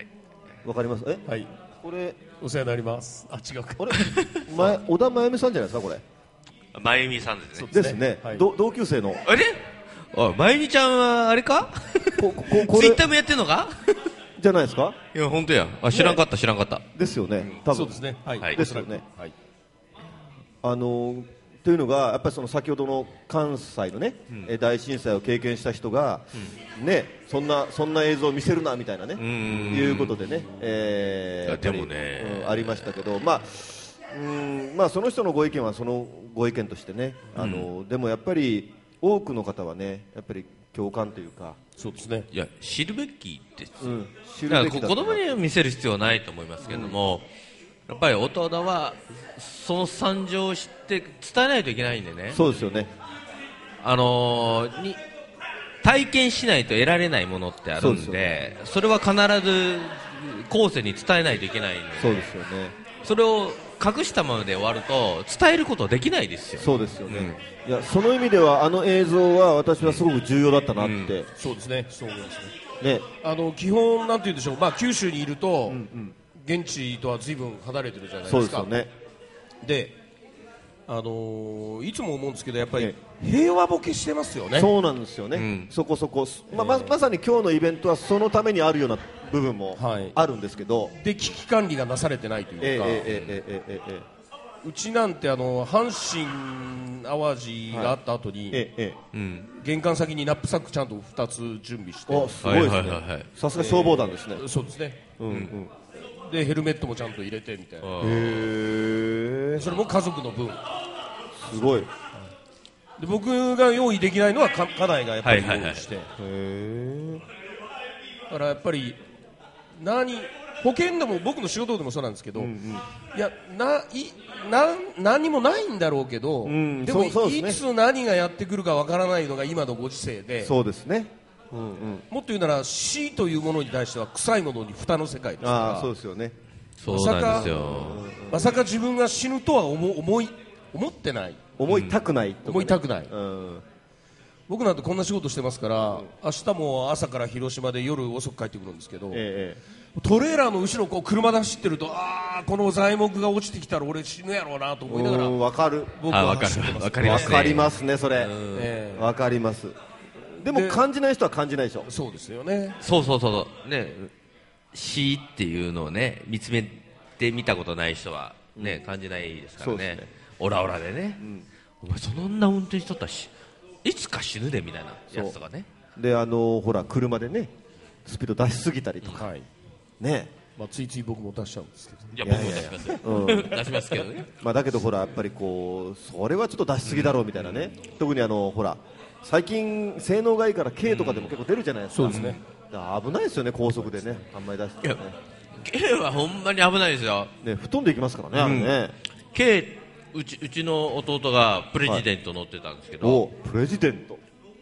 わかります。え、 はい。 これお世話になります。あ、違うか。 あれ、前小田真由美さんじゃないですかこれ。 真由美さんですね。 ですね。はい、ど同級生の。 あれ？あ、真由美ちゃんはあれか？こここツイッターもやってんのか？ じゃないですか？ いや本当や。あ、知らんかった、ね、知らんかった。 ですよね。多分そうですね。はい。はい、 ですよね。はい。あのー、というのがやっぱりその先ほどの関西のね、うん、大震災を経験した人が、うん、ね、そんなそんな映像を見せるなみたいなね、いうことでね、えー、やっぱり、 でもね、 うん、ありましたけど、まあ。うんまあ、その人のご意見はそのご意見としてね、あの、うん、でもやっぱり多くの方はねやっぱり共感というか。 そうですね。いや知るべきです、うん、知るべきだと。子供には見せる必要はないと思いますけれども、うん、やっぱり大人はその惨状を知って伝えないといけないんでね。 そうですよね。 あのー、に体験しないと得られないものってあるん で, そ, でそれは必ず後世に伝えないといけないんで、 そうですよね。 それを隠したままで終わると伝えることできないですよ。 そうですよね、うん、いやその意味ではあの映像は私はすごく重要だったなって、うん、 そうですね。そう思いますね。ね、あの基本なんて言うんでしょう、まあ、九州にいると、うんうん、現地とは随分離れてるじゃないですか。 そうですよね。 で、あのー、いつも思うんですけどやっぱり平和ボケしてますよね。 そうなんですよね、うん、そこそこ、まあ、ま, まさに今日のイベントはそのためにあるような部分もあるんですけど、はい、 で危機管理がなされてないというか、えーえーえーえーえー、うちなんてあの阪神・淡路があった後に、はい、えーえーうん、玄関先にナップサックちゃんとふたつ準備して、 おすごいですね。さすが消防団ですね。 えー、そうですね、うんうん、でヘルメットもちゃんと入れてみたいな。へー、 それも家族の分。 すごい。 で僕が用意できないのは家内がやっぱり用意して、はいはいはい、 へだからやっぱり何保険でも僕の仕事でもそうなんですけど、うんうん、いやないな何もないんだろうけど、うん、でもそうですね、いつ何がやってくるかわからないのが今のご時世で。 そうですね、うんうん、 もっと言うなら死というものに対しては臭いものに蓋の世界ですから。 あ、そうですよね。 そうなんですよ。 まさか自分が死ぬとは思思い思ってない、 思いたくない、ね、 思いたくない、 うん、 僕なんてこんな仕事してますから、うん、明日も朝から広島で夜遅く帰ってくるんですけど、 ええ、 トレーラーの後ろこう車で走ってると、ああこの材木が落ちてきたら俺死ぬやろうなと思いながら、 わかる、 僕は走ってます。 わかりますね。 わかりますね、それ、ええ、わかります。でも感じない人は感じないでしょ。 そうですよね。 そうそうそうね、死っていうのをね見つめてみたことない人はね、うん、感じないですからね。オラオラでね、うん、お前そんな運転しとったしいつか死ぬでみたいなやつとかね。 で、あのー、ほら車でねスピード出しすぎたりとか、はい、ね、 まあ、ついつい僕も出しちゃうんですけど。 いや僕も出しますよ、うん、出しますけどね。 まあだけどほらやっぱりこうそれはちょっと出しすぎだろうみたいなね、うん、特にあのほら最近性能がいいから軽とかでも結構出るじゃないですか、 うん、そうですね。 だから危ないですよね、高速でねあんまり出してね。 軽はほんまに危ないですよね、吹っ飛んでいきますからね、うん、あれね。 軽うち、うちの弟がプレジデント乗ってたんですけど、 はい、おプレジデント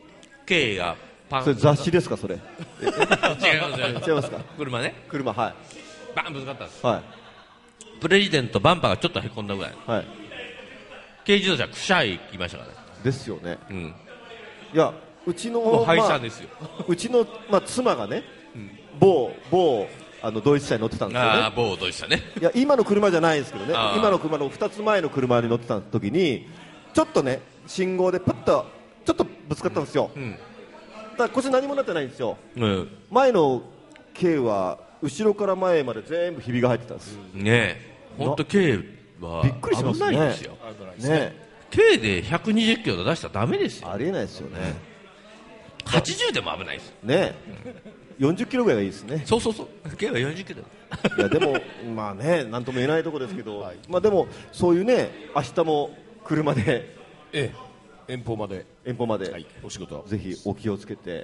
K がパン、 それ雑誌ですかそれ。違います違いますか。 車ね、 車、はい、 バンぶつかったんです、 はい、 プレジデントバンパーがちょっとへこんだぐらい、 はい、 軽自動車くしゃいきましたからね。 ですよね、 うん、 いやうちのもう廃車ですよ、 まあ、うちの、まあ、妻がね、うん、某某あのドイツ車に乗ってたんですよね。 あ、某ドイツ車ね。 いや今の車じゃないですけどね、今の車のふたつまえの車に乗ってた時にちょっとね信号でパッとちょっとぶつかったんですよ、うん、だからこっち何もなってないんですよ、うん、前の軽は後ろから前まで全部ひびが入ってたんです、 うん、ねえ、本当軽はびっくりしますね。 危ないですよ、ね、軽でひゃくにじゅっキロ出したらダメですよ。 ありえないですよね、 うん、はちじゅうでも危ないですね、うん、よんじゅっキロぐらいがいいですね。 そうそうそう、軽はよんじゅっキロ。 いやでもまあね、なんとも言えないところですけど、はい、まあでもそういうね、明日も車で、 ええ、遠方まで遠方まで、 はい、お仕事ぜひお気をつけて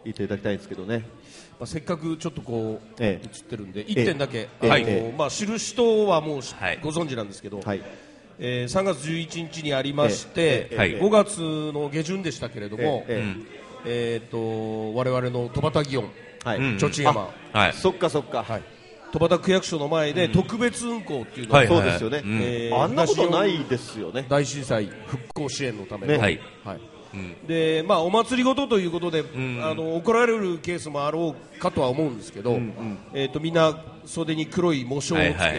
言っていただきたいんですけどね。 まあ、せっかくちょっとこう、ええ、映ってるんでいってんだけ、 ええあのええまあ、知る人はもう、はい、ご存知なんですけど、はい、えー、さんがつじゅういちにちにありまして、ええええ、ごがつの下旬でしたけれども、えええー、と我々の戸畑祇園、はい、貯珍山、 はい、そっかそっか、はい、 戸畑区役所の前で特別運行っていうのが、 うん、そうですよね、えー、あんなことないですよね。 大震災復興支援のための、ね、 はいはい、うん、でまあ、お祭りごとということで、うん、あの怒られるケースもあろうかとは思うんですけど、うんうん、えー、とみんな袖に黒い喪章をつけて、はいはい、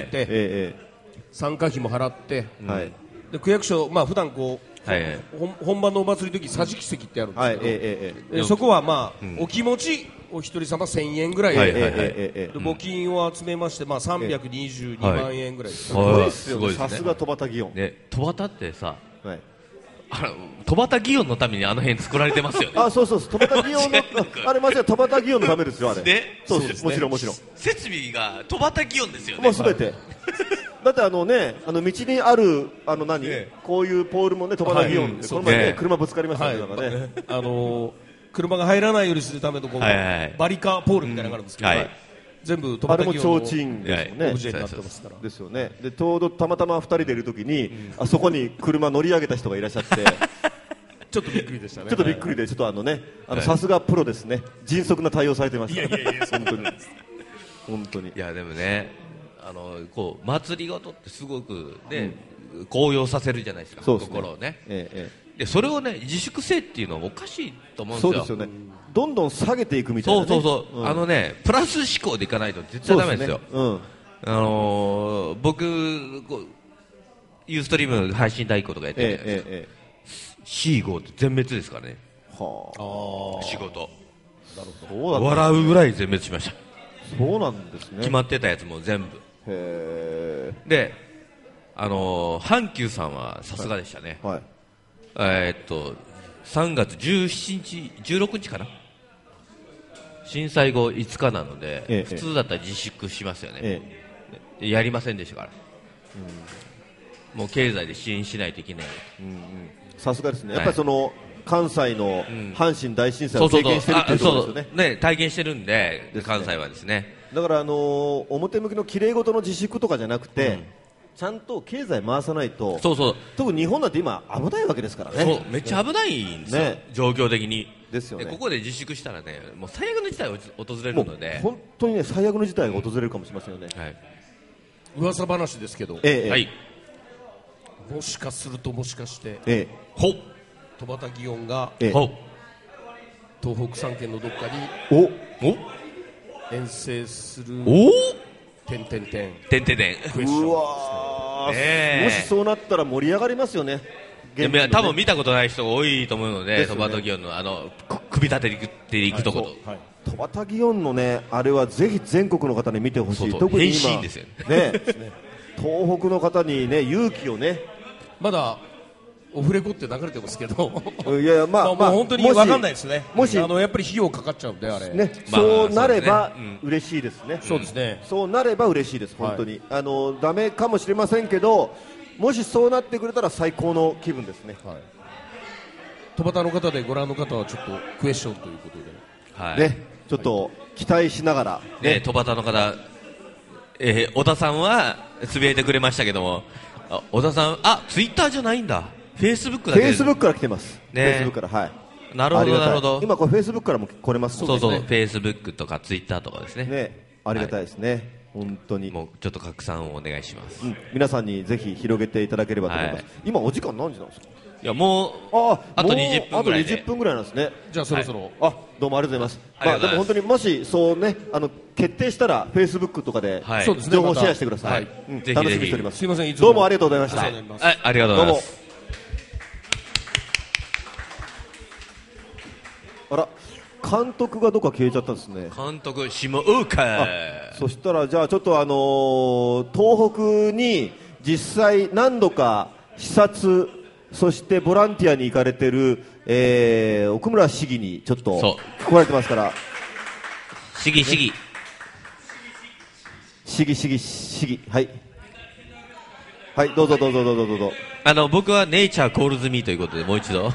参加費も払って、はい、で区役所、まあ普段こう、はいはい、本番のお祭りの時桟敷席ってあるんですけど、はい、えーえー、そこは、まあうん、お気持ちお一人様せんえんぐらいで、はいはいはい、で募金を集めまして、まあ、さんびゃくにじゅうにまんえんぐらいです、 はい、すごいですよね。さすが戸畑祇園、 ね、戸畑ってさ、はい、戸畑祇園のためにあの辺作られてますよね。 あ、そうそう、戸畑祇園のあれ間違い、戸畑祇園のためですよあれ。 ね、 そうです、もちろんもちろん。 設備が戸畑祇園ですよね。 もうすべて。だってあのね、あの道にあるあの何、ええ、こういうポールもね戸畑祇園で、この前ね、車ぶつかりましたね、だからね。 あのー、車が入らないようにするためのこう、はいはいはい、バリカーポールみたいなのがあるんですけど、うん、はい、全部戸畑祇園のあれも提灯ですよね。 オブジェになってますから。 ですよね。でちょうどたまたまふたりでいるときに、うん、あそこに車乗り上げた人がいらっしゃって。 ちょっとびっくりでしたね。 ちょっとびっくりで、ちょっとあのね、あのさすがプロですね。迅速な対応されてました。いやいやいや、本当に。本当に。 いやでもね、あのこう祭りごとってすごくね、うん、高揚させるじゃないですか。そうですね、心をね。えええ、でそれをね自粛せいっていうのはおかしいと思うんですよ。 そうですよね。どんどん下げていくみたいな、ね。 そうそうそう。うん、あのねプラス思考でいかないと絶対ダメですよ。すね、うん。あのー、僕こうユーストリーム配信代行とかやってるじゃないですか。ええええシーゴーって全滅ですからね。はあ。仕事。なるほど。笑うぐらい全滅しました。 そうなんですね。 決まってたやつも全部。へー。で、あのー、阪急さんはさすがでしたね。はい。はい、えー、っとさんがつじゅうしちにち、じゅうろくにちかな。震災後いつかなので、ええ、普通だったら自粛しますよね。ええ、やりませんでしたから。うん、もう経済で支援しないといけない。うんうん、 さすがですね、やっぱりその、はい、関西の阪神大震災を経験してるっていうことですよね。そうそうそう、ね、 体験してるんで、でね、関西はですね。 だから、あのー、表向きのきれいごとの自粛とかじゃなくて、うん、ちゃんと経済回さないと、 そうそう、 特に日本なんて今危ないわけですからね。 そう、めっちゃ危ないんですよ、ね、状況的に。 ですよね。 ここで自粛したらね、もう最悪の事態が訪れるので、 本当にね、最悪の事態が訪れるかもしれませんよね。はい、 噂話ですけど、ええ、はい、もしかするともしかして、ええ、ほっ戸畑祇園が、ええ、東北さんけんのどっかにおお遠征するおてんてんてんてんてんてんうわー、えー、もしそうなったら盛り上がりますよね。 ね、多分見たことない人が多いと思うので、戸畑祇園のあの組み立てていくところ、はい、 戸畑祇園のねあれはぜひ全国の方に見てほしい。そうそう、 特に今変身ですよね。 ね東北の方にね勇気をね、 まだオフレコって流れてますけどいやいや、まあ、 まあ、もう本当に分かんないですね。もしあのやっぱり費用かかっちゃうんであれ、 ね、そうなれば嬉しいですね。 そうですね。 そうなれば嬉しいです本当に、はい、あのダメかもしれませんけど、もしそうなってくれたら最高の気分ですね。はい、 戸畑の方でご覧の方はちょっとクエスチョンということで、 はい、ね、ちょっと期待しながら、 ね、戸畑の方、えー、小田さんはつぶやいてくれましたけども、あ小田さん、あツイッターじゃないんだ、フェイスブックだけ。 フェイスブックから来てます。フェイスブックから、はい。 なるほどなるほど。 今これフェイスブックからも来れますもんね。そうそう、フェイスブックとかツイッターとかですね。 ね、ありがたいですね。はい、本当に。 もうちょっと拡散をお願いします。 うん、皆さんにぜひ広げていただければと思います。はい、今お時間何時なんですか。 いやもうああとにじゅっぷんぐらいで。 あとにじゅっぷんぐらいなんですね。 じゃあそろそろ、はい、 あどうもありがとうございます。まあでも本当にもしそうね、あの決定したらフェイスブックとかで、はい、情報をシェアしてください。はい、うん、ぜひぜひ楽しみにしております。 すみません、いつもどうもありがとうございました。 はい、ありがとうございます。 あら、監督がどっか消えちゃったんですね。 監督下岡。 そしたらじゃあちょっとあのー、東北に実際何度か視察、そしてボランティアに行かれてる、えー、奥村市議にちょっと来られてますから。 市議市議、ね、 市議市議市議、はいはい、どうぞどうぞどうぞどうぞ。 あの僕はネイチャーコールズミーということでもう一度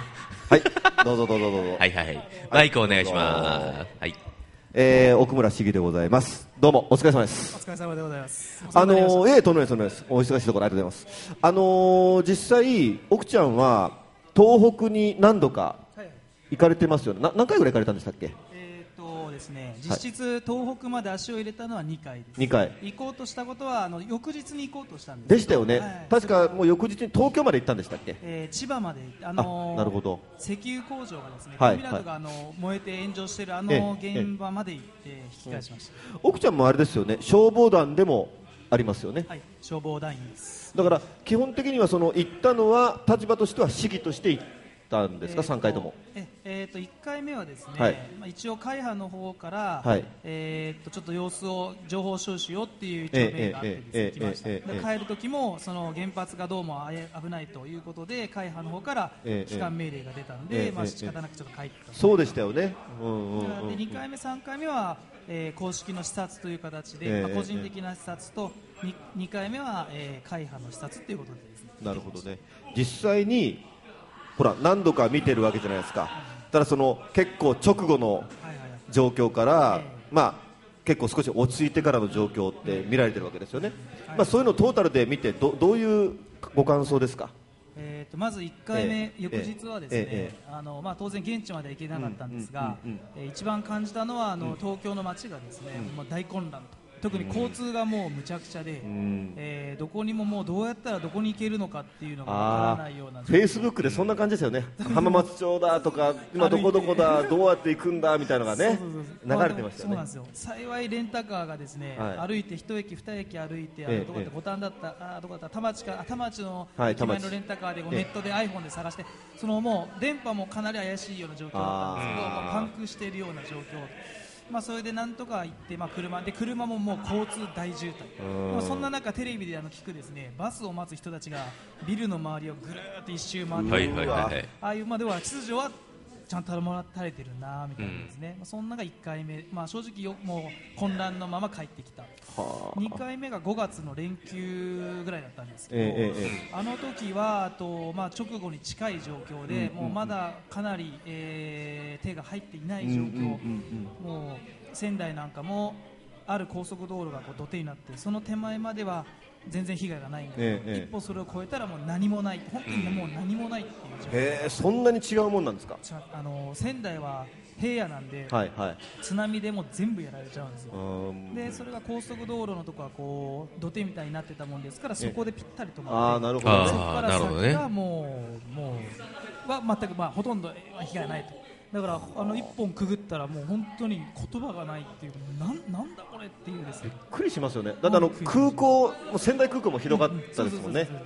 はいどうぞどうぞどうぞはいはいはいマイクお願いしますはい、 えー、奥村市議でございます。どうもお疲れ様です。 お疲れ様でございます。 あのー、ええとんでもないとんでもないです。お忙しいところありがとうございます。あのー、実際奥ちゃんは東北に何度か行かれてますよね。な何回ぐらい行かれたんでしたっけ？ えーとですね、実質東北まで足を入れたのはにかいです。 にかい行こうとしたことはあの翌日に行こうとしたんです。 でしたよね、 はい、 確かもう翌日に東京まで行ったんでしたっけ？ えー、千葉まで、あのー、 あなるほど。 石油工場がですね、 はい、 港があの燃えて炎上しているあの現場まで行って引き返しました。 奥ちゃんもあれですよね、消防団でもありますよね。 はい、消防団員です。 だから基本的にはその行ったのは立場としては市議として行ったんですか、えー、さんかいとも。 ええー、といっかいめはですね、 はい、 まあ、一応会派の方から、 はい、 えー、とちょっと様子を情報収集をっていう一応命があってですね、えー、来ました。で帰る時もその原発がどうも危ないということで会派の方から帰還命令が出たんで、えー、まあ仕方なくちょっと帰った。 そうでしたよね。うんうんうん、 でにかいめさんかいめは、えー、公式の視察という形で、えーまあ、個人的な視察と 2, にかいめは、えー、会派の視察ということでですね。 なるほどね。実際にほら何度か見てるわけじゃないですか。ただその結構直後の状況から、まあ結構少し落ち着いてからの状況って見られてるわけですよね。まあそういうのをトータルで見て ど, どういうご感想ですか？ えー、とまずいっかいめ、えー、翌日はですね、えーえーあのまあ、当然現地まで行けなかったんですが、うんうんうんうん、えー、一番感じたのはあの、うん、東京の街がですね、うんまあ、大混乱と。特に交通がもうむちゃくちゃで、うんえー、どこにももうどうやったらどこに行けるのかっていうのがわからないような。 フェイスブックでそんな感じですよね。浜松町だとか今どこどこだどうやって行くんだみたいなのがね流れてましたよね。 そうなんですよ。幸いレンタカーがですね、はい、歩いて一駅二駅歩いて、あのどこだった五反だったあどこだった田町か田町の駅前のレンタカーでネットで iPhone で探して、そのもう電波もかなり怪しいような状況だったんですけど、まあ、パンクしているような状況。まあ、それでなんとか行って、まあ、車で車ももう交通大渋滞。まあ、そんな中テレビであの聞くですねバスを待つ人たちがビルの周りをぐるーっと一周回って、はいはいはいはい、ああいうまあでは秩序はちゃんともらたれてるなみたいなですね、うんまあ、そんながいっかいめ、まあ、正直よもう混乱のまま帰ってきた。にかいめがごがつの連休ぐらいだったんですけど、えええ、あの時はあと、まあ、直後に近い状況で、うん、もうまだかなり、えー、手が入っていない状況、うんうんうんうん、もう仙台なんかもある高速道路がこう土手になってその手前までは全然被害がないんだけど、ええ、一歩それを越えたらもう何もない本当にもう何もないっていう状況、 えー、そんなに違うもんなんですか？ あの仙台は平野なんで、 はいはい、 津波でも全部やられちゃうんですよ。でそれが高速道路のとこはこう土手みたいになってたもんですからそこでぴったり止まって、あなるほど、そこから先がもう、もうは全く、まあ、ほとんど被害ないと。だからあの一本くぐったらもう本当に言葉がないっていうなんなんだこれっていうですね。 びっくりしますよね。だってあの空港仙台空港もひどかったですもんね。だ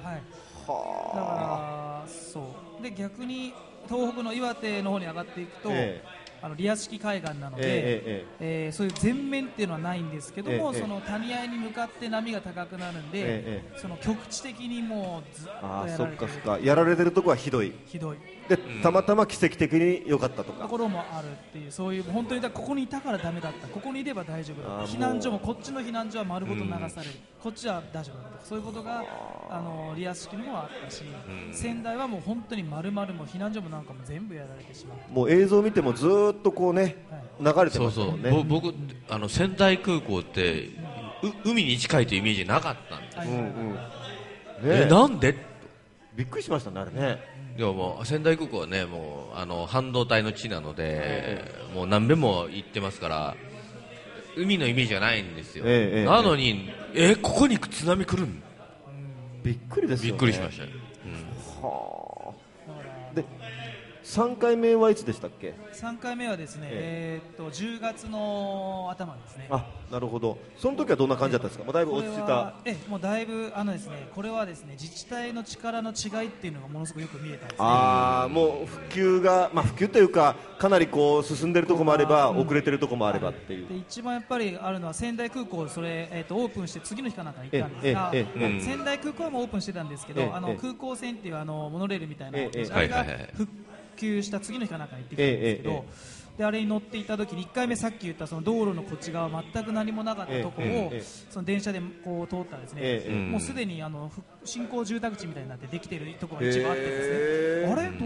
からそうで逆に東北の岩手の方に上がっていくと、ええあのリア式海岸なので、えーえーえー、そういう全面っていうのはないんですけども、えー、その谷合に向かって波が高くなるんで、えー、その局地的にもうずっとやられてる。あ、そっかそっか。 やられてるとこはひどい。 ひどい。 で、たまたま奇跡的に良かったとか。 ところもあるっていうそういう本当にだここにいたからダメだった。ここにいれば大丈夫だった。避難所もこっちの避難所は丸ごと流される。こっちは大丈夫だった。そういうことがあのリア式にもあったし、仙台はもう本当に丸々も避難所もなんかも全部やられてしまう。 もう映像を見てもずっとこうね。流れてますもんね。 そうそう僕あの仙台空港ってう海に近いというイメージなかったんです、うんうんね、えなんでびっくりしましたねあれね。 いやもう仙台空港はねもうあの半導体の地なので、もう何べんも行ってますから海のイメージがないんですよ、ええ、なのにええここに津波来るんびっくりですよね。 びっくりしました、うん、 はあ。でさんかいめはいつでしたっけ？ さんかいめはですね、えー、っとじゅうがつの頭ですね。 あ、なるほど。その時はどんな感じだったんですか？もうだいぶ落ち着いた。 え、もうだいぶあのですね、これはですね、自治体の力の違いっていうのがものすごくよく見えたんですね。 ああ、もう普及がまあ普及というかかなりこう進んでるところもあれば、うん、遅れてるところもあればっていう。 で一番やっぱりあるのは仙台空港それえー、っとオープンして次の日かなんかに行ったんですが、ええええ、仙台空港はもうオープンしてたんですけど、えあの空港線っていうあのモノレールみたいな、ええ、あれが復旧した次の日かなんかに行ってきたんですけど。ええええであれに乗っていた時にいっかいめさっき言ったその道路のこっち側全く何もなかったところをその電車でこう通ったらですね、もうすでにあの新興住宅地みたいになってできているところが一部あってですね、あれどこま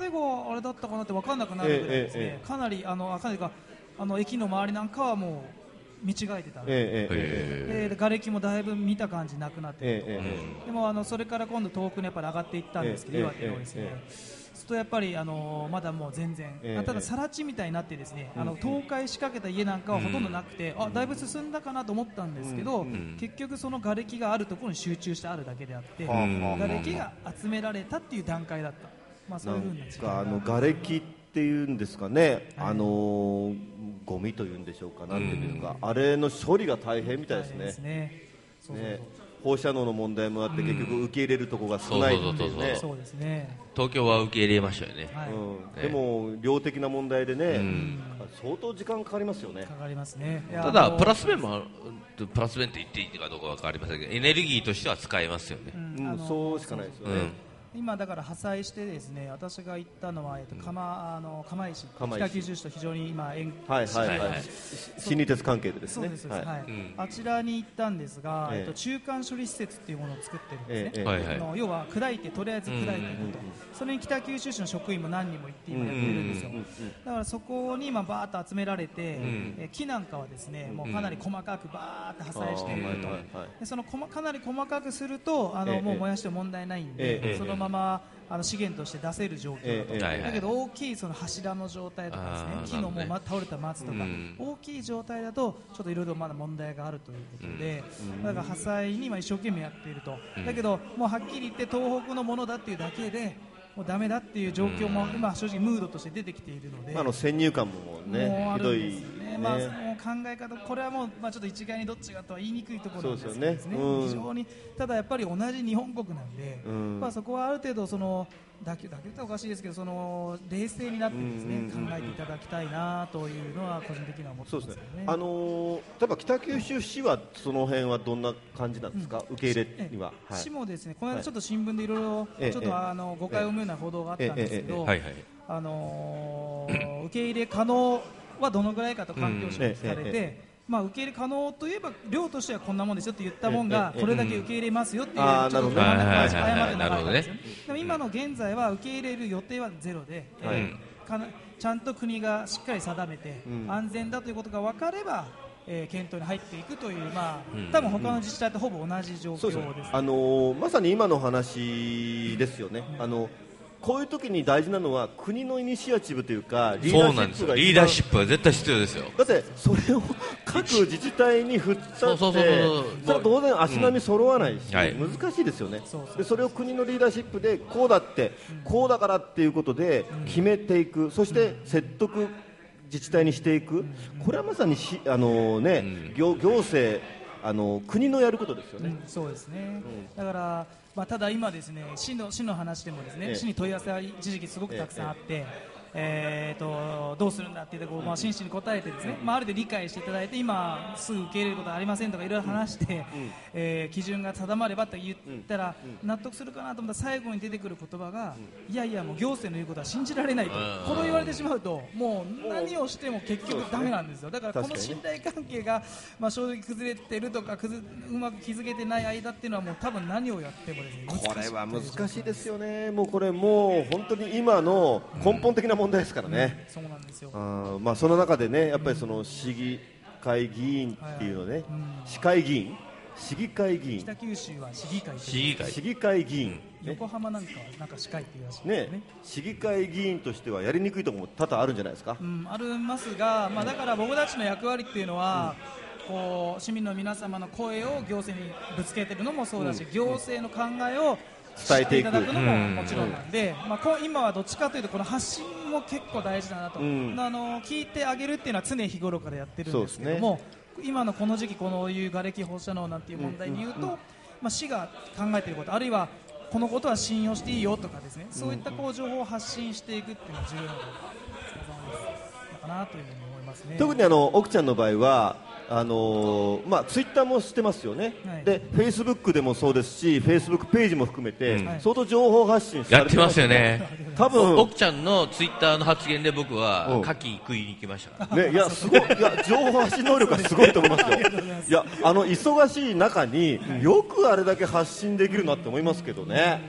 でがあれだったかなって分かんなくなるぐらいですね、えええ、かなりあのかなりかあの駅の周りなんかはもう見違えてたんで、えええで瓦礫もだいぶ見た感じなくなってると、ええ、でもあのそれから今度遠くにやっぱり上がっていったんですけど、岩手のですね、するとやっぱりあのまだもう全然、ええ、ただ更地みたいになってですね、あの倒壊しかけた家なんかはほとんどなくて、うん、あだいぶ進んだかなと思ったんですけど、うん、結局その瓦礫があるところに集中してあるだけであって、うん、瓦礫が集められたっていう段階だった、まあ、そういうふうな違いがあの瓦礫っていうんですかね、はい、あのー、ゴミというんでしょうか、なんていうか、うん、あれの処理が大変みたいですね。ですね。そうそうそう、ね、放射能の問題もあって、うん、結局受け入れるところが少ないっていうね。 そうですね。東京は受け入れましたよね。はい、 うん、でも量的な問題でね、うん、相当時間かかりますよね。 かかりますね。 ただプラス面もある、プラス面と言っていいかどうかわかりませんけど、エネルギーとしては使えますよね。 うんうん、そうしかないですよね。うん、 今だから破砕してですね、私が行ったのは、えっと、釜、あの釜石、北九州市と非常に今縁、 はいはいはい、新日鉄関係でですね。 そうです、はい、はい、うん、あちらに行ったんですが、ええっと、中間処理施設っていうものを作ってるんですね。ええ、あの要は砕いて、とりあえず砕いていくと、うんうん、それに北九州市の職員も何人も行って今やってるんですよ。だからそこに今バーッと集められて、うん、え木なんかはですね、もうかなり細かくバーッと破砕していると、でそのこまかなり細かくするとあの、ええ、もう燃やしても問題ないんで、ええ、そのままあの資源として出せる状況だと、ええ、だけど大きいその柱の状態とかですね、木のもう、ま、倒れた松とか、うん、大きい状態だとちょっといろいろまだ問題があるということで、うん、だから破砕に今一生懸命やっていると、うん、だけどもうはっきり言って東北のものだっていうだけでもうダメだっていう状況も今正直ムードとして出てきているので、 あの先入観もねひどい。 まあ、その考え方、これはもう、まあ、ちょっと一概にどっちがとは言いにくいところなんですけどですね、うん、非常にただやっぱり同じ日本国なんで、うん、まあ、そこはある程度その妥協、妥協っておかしいですけど、その冷静になってですね、うん、考えていただきたいなというのは個人的には思ってますよね。そうですね。 あのー、例えば北九州市はその辺はどんな感じなんですか、うん、受け入れには。 はい、市もですね、この間ちょっと新聞でいろいろちょっとあの誤解を生むような報道があったんですけど、あのー、受け入れ可能はどのぐらいかと環境省に聞かれて、うんえええまあ、受け入れ可能といえば量としてはこんなもんですよと言ったもんがこれだけ受け入れますよっていうちょっと誤って流れたんですよ。でも今の現在は受け入れる予定はゼロで、はい、えー、かなちゃんと国がしっかり定めて、うん、安全だということが分かれば、えー、検討に入っていくという、まあ、多分他の自治体とほぼ同じ状況です、ね。 あのー、まさに今の話ですよね。あのこういう時に大事なのは国のイニシアチブというかリーダーシップがリーダーシップは絶対必要ですよ。 だってそれを各自治体に振ったってそれは当然足並み揃わないし、うん、はい、難しいですよね。でそれを国のリーダーシップでこうだって、うん、こうだからっていうことで決めていく、うん、そして説得自治体にしていく、うん、これはまさにしあの、ね、うん、行, 行政あの国のやることですよね。 うん、そうですね、うん、だからまあ、ただ今ですね、市の、市の話でもですね、ええ、市に問い合わせは一時期すごくたくさんあって、えええー、とどうするんだっていうところを、まあ、真摯に答えてですね、まあ、ある程度理解していただいて今すぐ受け入れることはありませんとかいろいろ話して、うん、えー、基準が定まればと言ったら、うん、納得するかなと思ったら最後に出てくる言葉が、うん、いやいやもう行政の言うことは信じられないと、これを言われてしまうともう何をしても結局ダメなんですよ。だからこの信頼関係が、まあ、正直崩れてるとか崩うまく築けてない間っていうのはもう多分何をやってもですね、 これは難しいですよね。もうこれもう本当に今の根本的な問題ですからね、 うん、そうなんですよ。 あ、まあ、その中でねやっぱりその市議会議員っていうのね、うん、市会議員市議会議員北九州は市議会市議会市議会議員、ね、 横浜なんかはなんか市会っていうらしいですね。ね、 市議会議員としてはやりにくいところも多々あるんじゃないですか。 うん、ありますが、まあ、だから僕たちの役割っていうのは、うん、こう市民の皆様の声を行政にぶつけてるのもそうだし、うん、行政の考えを伝えていただくのももちろんなんで、まあ、今はどっちかというとこの発信も結構大事だなと、うん、あの聞いてあげるっていうのは常日頃からやってるんですけども、ね、今のこの時期このいう瓦礫放射能なんていう問題に言うと、うんうんうん、まあ、市が考えていることあるいはこのことは信用していいよとかですね、そういったこう情報を発信していくっていうのが重要なのかなというふうに思いますね。 特にあの奥ちゃんの場合はあのーまあ、ツイッターもしてますよね、はい、でフェイスブックでもそうですしフェイスブックページも含めて、うん、相当情報発信されてますよね。 やってますよね。多分奥ちゃんのツイッターの発言で僕は牡蠣食いに行きましたから、 ね、いやすごい、いや情報発信能力がすごいと思いますよ。いやあの忙しい中によくあれだけ発信できるなって思いますけどね。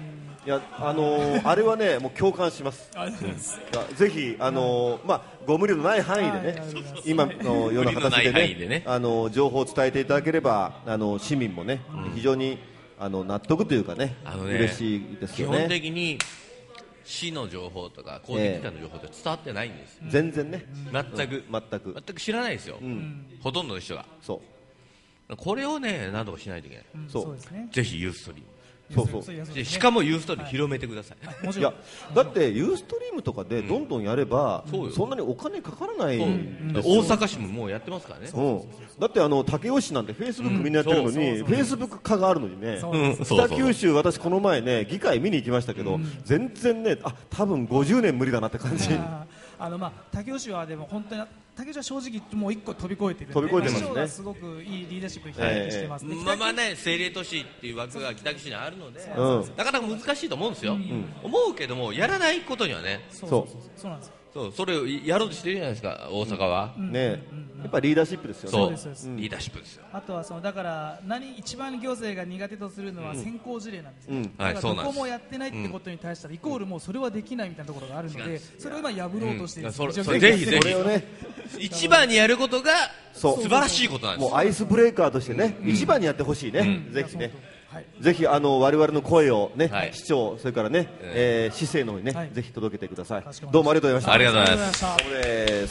いやあのー、あれはねもう共感します。うん、ぜひあのー、まあご無理のない範囲でね、はい、今のような形でね、ねあのー、情報を伝えていただければあのー、市民もね、うん、非常にあの納得というかね、あのね嬉しいですよね。 基本的に市の情報とか公的機関の情報って伝わってないんです。 えー、全然ね、 全く、うん、 全く全く知らないですよ。うん、ほとんどの人が。そう。これをね何とかしないといけない。うん、そうですね。ぜひユーストリーム。そうそうしかもユーストリーム広めてください。 いやだってユーストリームとかでどんどんやれば、うん、そんなにお金かからないんですよ。 大阪市ももうやってますからね。 うん、だってあの武雄市なんてフェイスブックみんなやってるのに、フェイスブック化があるのにね、うん、北九州私この前ね議会見に行きましたけど、うん、全然ねあ多分ごじゅうねん無理だなって感じ。 あのまあ武雄市はでも本当に武雄市は正直もう一個飛び越えてるんで、 飛び越えてますね。 市長がすごくいいリーダーシップに発揮してますね。 まあまあね政令都市っていう枠が北九州にあるので、うん、なかなか難しいと思うんですよ。うん、思うけどもやらないことにはね。 そうそうそうそうなんですよ。 そうそれをやろうとしてるじゃないですか大阪は、 うん、ね、うん、やっぱリーダーシップですよね。 そうです、うん、リーダーシップですよ。 あとはそのだから何一番行政が苦手とするのは先行事例なんですよ、うん、だからどこもやってないってことに対してはイコールもうそれはできないみたいなところがあるので、それを今破ろうとしているんです、 うん、それぜひぜひね一番にやることが素晴らしいことなんです。 もうアイスブレーカーとしてね、うん、一番にやってほしいね、うん、ぜひね、はい、ぜひあの我々の声をね、はい、市長それからね、えー、市政の方にね、はい、ぜひ届けてください。どうもありがとうございました。 ありがとうございます。 そうです。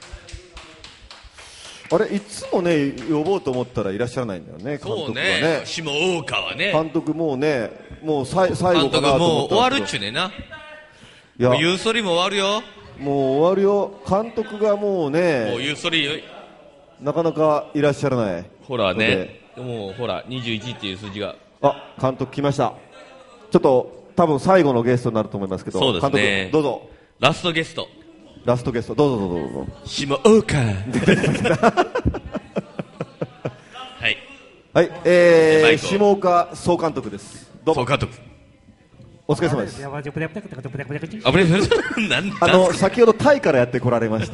あれいつもね呼ぼうと思ったらいらっしゃらないんだよね、監督がね。 下大川ね。 監督もうねもうさい最後かなと思ったんですけど。もう終わるっちゅうねんな。いやユーストリーム終わるよ。 もう終わるよ。監督がもうねもうユーストリームなかなかいらっしゃらない。 ほらねもうほらにじゅういちっていう数字が。 あ監督来ました。ちょっと多分最後のゲストになると思いますけど。 そうですね。 監督どうぞ。 ラストゲスト。 ラストゲストどうぞどうぞどうぞ。 下大川。はいはい、えー、下岡総監督です。どうも。 総監督。 お疲れ様です。 あの先ほどタイからやってこられました。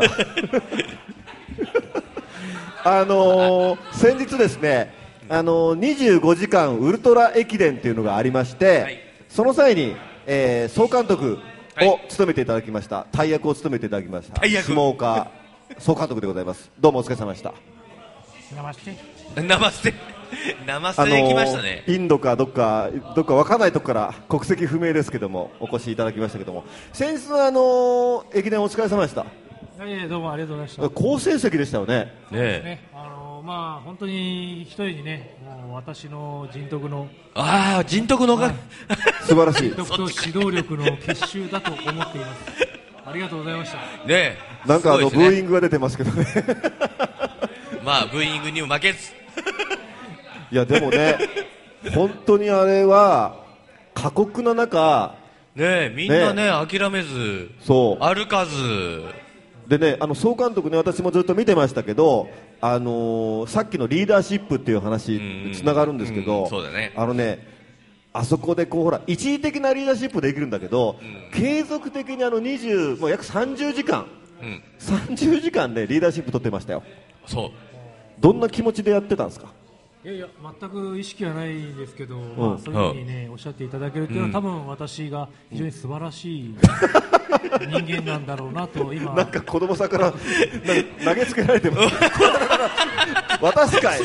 あのー、先日ですね、あのー、にじゅうごじかんウルトラ駅伝というのがありまして、はい、その際に、えー、総監督を務めていただきました、はい、大役を務めていただきました下岡総監督でございます。どうもお疲れ様でした。 生捨て生捨て生捨てできましたね。 インドかどっかどっか分からないところから国籍不明ですけどもお越しいただきましたけども、先日のあのー、駅伝お疲れ様でした。 いえどうもありがとうございました。 好成績でしたよね。 ねねあのー、まあ本当に一人にねもう私の人徳のああ人徳のが、 はい、 素晴らしい人徳と指導力の結集だと思っています。ありがとうございました。 ねなんかあの、ね、ブーイングが出てますけどね。 まあブーイングにも負けず。 いやでもね本当にあれは過酷な中ねみんなね、ね諦めずそう歩かずでねあの総監督ね私もずっと見てましたけど、あのー、さっきのリーダーシップっていう話つながるんですけど、うんうんそうだね、 あのねあそこでこうほら一時的なリーダーシップできるんだけど、うん、継続的にあのにじゅうもう約さんじゅうじかん、うん、さんじゅうじかんでリーダーシップ取ってましたよ。 そうどんな気持ちでやってたんですか。 いやいや全く意識はないんですけど、うんまあ、そういうふうに、ね、おっしゃっていただけるというのは、うん、多分私が非常に素晴らしい人間なんだろうなと今なんか子供さんから投げつけられてます私かい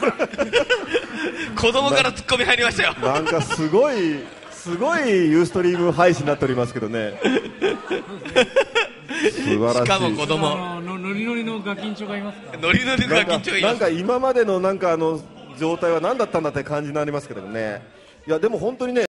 子供からツッコミ入りましたよ。 なんかすごいすごいユーストリーム配信になっておりますけどね。素晴らしい。 しかも子供ノリノリのガキンチョがいますか。 ノリノリのガキンチョがいます。 なんか今までのなんかあの状態は何だったんだって感じになりますけどね。いやでも本当にね